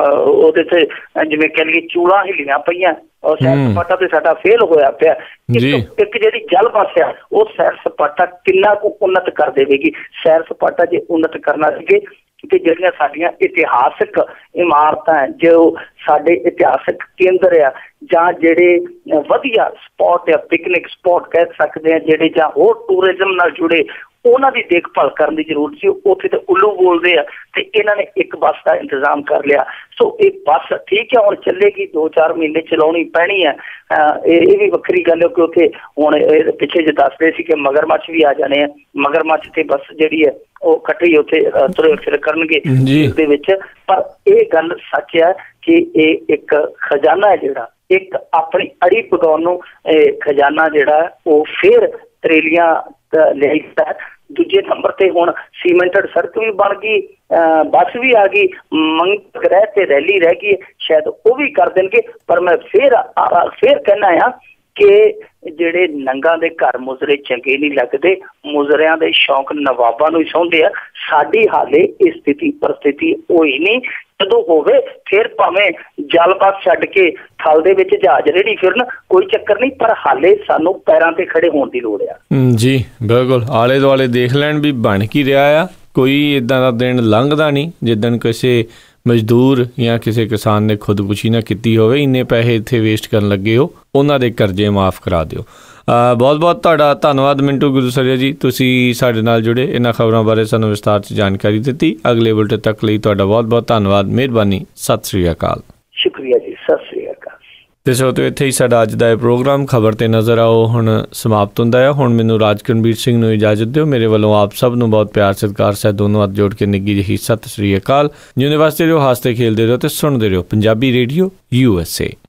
ਤੇ ਜਿਵੇਂ ਕਹਿ ਲਈਏ ਚੂੜਾਂ ਹਿੱਲੀਆਂ ਪਈਆਂ, ਔਰ ਸੈਰ ਸਪਾਟਾ ਤੇ ਸਾਡਾ ਫੇਲ ਹੋਇਆ ਪਿਆ। ਇੱਕ ਜਿਹੜੀ ਜਲ ਬੱਸ ਆ ਉਹ ਸੈਰ ਸਪਾਟਾ ਕਿੰਨਾ ਕੁ ਉੱਨਤ ਕਰ ਦੇਵੇਗੀ। ਸੈਰ ਸਪਾਟਾ ਜੇ ਉੱਨਤ ਕਰਨਾ ਸੀਗੇ ਕਿ ਜਿਹੜੀਆਂ ਸਾਡੀਆਂ ਇਤਿਹਾਸਕ ਇਮਾਰਤਾਂ, ਜੋ ਸਾਡੇ ਇਤਿਹਾਸਕ ਕੇਂਦਰ ਆ, ਜਾਂ ਜਿਹੜੇ ਵਧੀਆ ਸਪੌਟ ਆ, ਪਿਕਨਿਕ ਸਪੌਟ ਕਹਿ ਸਕਦੇ ਆ, ਜਿਹੜੇ ਜਾਂ ਹੋਰ ਟੂਰਿਜ਼ਮ ਨਾਲ ਜੁੜੇ, ਉਹਨਾਂ ਦੀ ਦੇਖਭਾਲ ਕਰਨ ਦੀ ਜ਼ਰੂਰਤ ਸੀ। ਉੱਥੇ ਤੇ ਉੱਲੂ ਬੋਲਦੇ ਆ ਤੇ ਇਹਨਾਂ ਨੇ ਇੱਕ ਬੱਸ ਦਾ ਇੰਤਜ਼ਾਮ ਕਰ ਲਿਆ। ਸੋ ਇਹ ਬੱਸ ਠੀਕ ਹੈ, ਹੁਣ ਚੱਲੇਗੀ, 2-4 ਮਹੀਨੇ ਚਲਾਉਣੀ ਪੈਣੀ ਹੈ। ਇਹ ਵੀ ਵੱਖਰੀ ਗੱਲ ਹੈ ਕਿ ਉੱਥੇ ਹੁਣ ਪਿੱਛੇ ਜੇ ਦੱਸਦੇ ਸੀ ਕਿ ਮਗਰਮੱਛ ਵੀ ਆ ਜਾਣੇ ਆ, ਮਗਰਮੱਛ ਤੇ ਬੱਸ ਜਿਹੜੀ ਹੈ ਉਹ ਇਕੱਠੇ ਉੱਥੇ ਤੁਰੇ ਫਿਰ ਕਰਨਗੇ ਦੇ ਵਿੱਚ। ਪਰ ਇਹ ਗੱਲ ਸੱਚ ਹੈ ਕਿ ਇਹ ਇੱਕ ਖਜ਼ਾਨਾ ਹੈ ਜਿਹੜਾ ਇੱਕ ਆਪਣੀ ਅੜੀ ਪਕਾਉਣ ਨੂੰ ਖਜ਼ਾਨਾ ਜਿਹੜਾ ਉਹ ਫਿਰ ਤਰੇਲੀਆਂ ਲਿਆਈ ਦਿੱਤਾ। ਦੂਜੇ ਨੰਬਰ ਤੇ ਹੁਣ ਸੀਮੈਂਟਡ ਸੜਕ ਵੀ ਬਣ ਗਈ, ਬੱਸ ਵੀ ਆ ਗਈ, ਮੰਗ ਗ੍ਰਹਿ ਤੇ ਰੈਲੀ ਰਹਿ ਗਈ, ਸ਼ਾਇਦ ਉਹ ਵੀ ਕਰ ਦੇਣਗੇ। ਪਰ ਮੈਂ ਫਿਰ ਕਹਿਣਾ ਆ ਕਿ ਜਿਹੜੇ ਨੰਗਾਂ ਦੇ ਘਰ ਮੁਜ਼ਰੇ ਚੰਗੇ ਨਹੀਂ ਲੱਗਦੇ, ਮੁਜ਼ਰਿਆਂ ਦੇ ਸ਼ੌਂਕ ਨਵਾਬਾਂ ਨੂੰ ਹੀ ਸੌਂਦੇ ਆ। ਸਾਡੀ ਹਾਲੇ ਇਹ ਸਥਿਤੀ ਪਰਿਸਥਿਤੀ ਹੋਈ ਨਹੀਂ, ਜਦੋਂ ਹੋਵੇ ਫਿਰ ਭਾਵੇਂ ਜਲ ਬੱਸ ਛੱਡ ਕੇ ਥਲ ਦੇ ਵਿੱਚ ਜਹਾਜ਼ ਰੇੜੀ ਫਿਰਨ, ਕੋਈ ਚੱਕਰ ਨਹੀਂ, ਪਰ ਹਾਲੇ ਸਾਨੂੰ ਪੈਰਾਂ ਤੇ ਖੜੇ ਹੋਣ ਦੀ ਲੋੜ ਆ। ਜੀ ਬਿਲਕੁਲ, ਆਲੇ ਦੁਆਲੇ ਦੇਖ ਲੈਣ ਵੀ ਬਣ ਕੀ ਰਿਹਾ ਆ। ਕੋਈ ਇੱਦਾਂ ਦਾ ਦਿਨ ਲੰਘਦਾ ਨਹੀਂ ਜਿੱਦਣ ਕਿਸੇ ਮਜ਼ਦੂਰ ਜਾਂ ਕਿਸੇ ਕਿਸਾਨ ਨੇ ਖੁਦਕੁਸ਼ੀ ਨਾ ਕੀਤੀ ਹੋਵੇ, ਇੰਨੇ ਪੈਸੇ ਇੱਥੇ ਵੇਸਟ ਕਰਨ ਲੱਗੇ ਹੋ, ਉਹਨਾਂ ਦੇ ਕਰਜ਼ੇ ਮਾफ़ ਕਰਾ ਦਿਓ। ਬਹੁਤ ਬਹੁਤ ਤੁਹਾਡਾ ਧੰਨਵਾਦ ਮਿੰਟੂ ਗੁਰੂਸਰੀਆ ਜੀ, ਤੁਸੀਂ ਸਾਡੇ ਨਾਲ ਜੁੜੇ, ਇਹਨਾਂ ਖਬਰਾਂ ਬਾਰੇ ਸਾਨੂੰ ਵਿਸਤਾਰ 'ਚ ਜਾਣਕਾਰੀ ਦਿੱਤੀ। ਅਗਲੇ ਬੁਲਟਨ ਤੱਕ ਲਈ ਤੁਹਾਡਾ ਬਹੁਤ ਬਹੁਤ ਧੰਨਵਾਦ, ਮਿਹਰਬਾਨੀ, ਸਤਿ ਸ਼੍ਰੀ ਅਕਾਲ। ਸ਼ੁਕਰੀਆ ਜੀ, ਸਤਿ ਸ਼੍ਰੀ ਅਕਾਲ। ਤੇ ਸਰੋਤਿਓ, ਇੱਥੇ ਹੀ ਸਾਡਾ ਅੱਜ ਦਾ ਇਹ ਪ੍ਰੋਗਰਾਮ ਖਬਰ ਤੇ ਨਜ਼ਰ ਆਓ ਹੁਣ ਸਮਾਪਤ ਹੁੰਦਾ ਹੈ। ਹੁਣ ਮੈਨੂੰ ਰਾਜਕਰਨਵੀਰ ਸਿੰਘ ਨੂੰ ਇਜਾਜ਼ਤ ਦਿਓ। ਮੇਰੇ ਵੱਲੋਂ ਆਪ ਸਭ ਨੂੰ ਬਹੁਤ ਪਿਆਰ ਸਤਿਕਾਰ ਸਹਿਤ ਦੋਨੋਂ ਹੱਥ ਜੋੜ ਕੇ ਨਿੱਘੀ ਜਿਹੀ ਸਤਿ ਸ਼੍ਰੀ ਅਕਾਲ। ਜਿਉਂਦੇ ਵਾਸਤੇ ਰਹੋ, ਹੱਸਦੇ ਖੇਲਦੇ ਰਹੋ ਤੇ ਸੁਣਦੇ ਰਹੋ ਪੰਜਾਬੀ ਰੇਡੀਓ USA।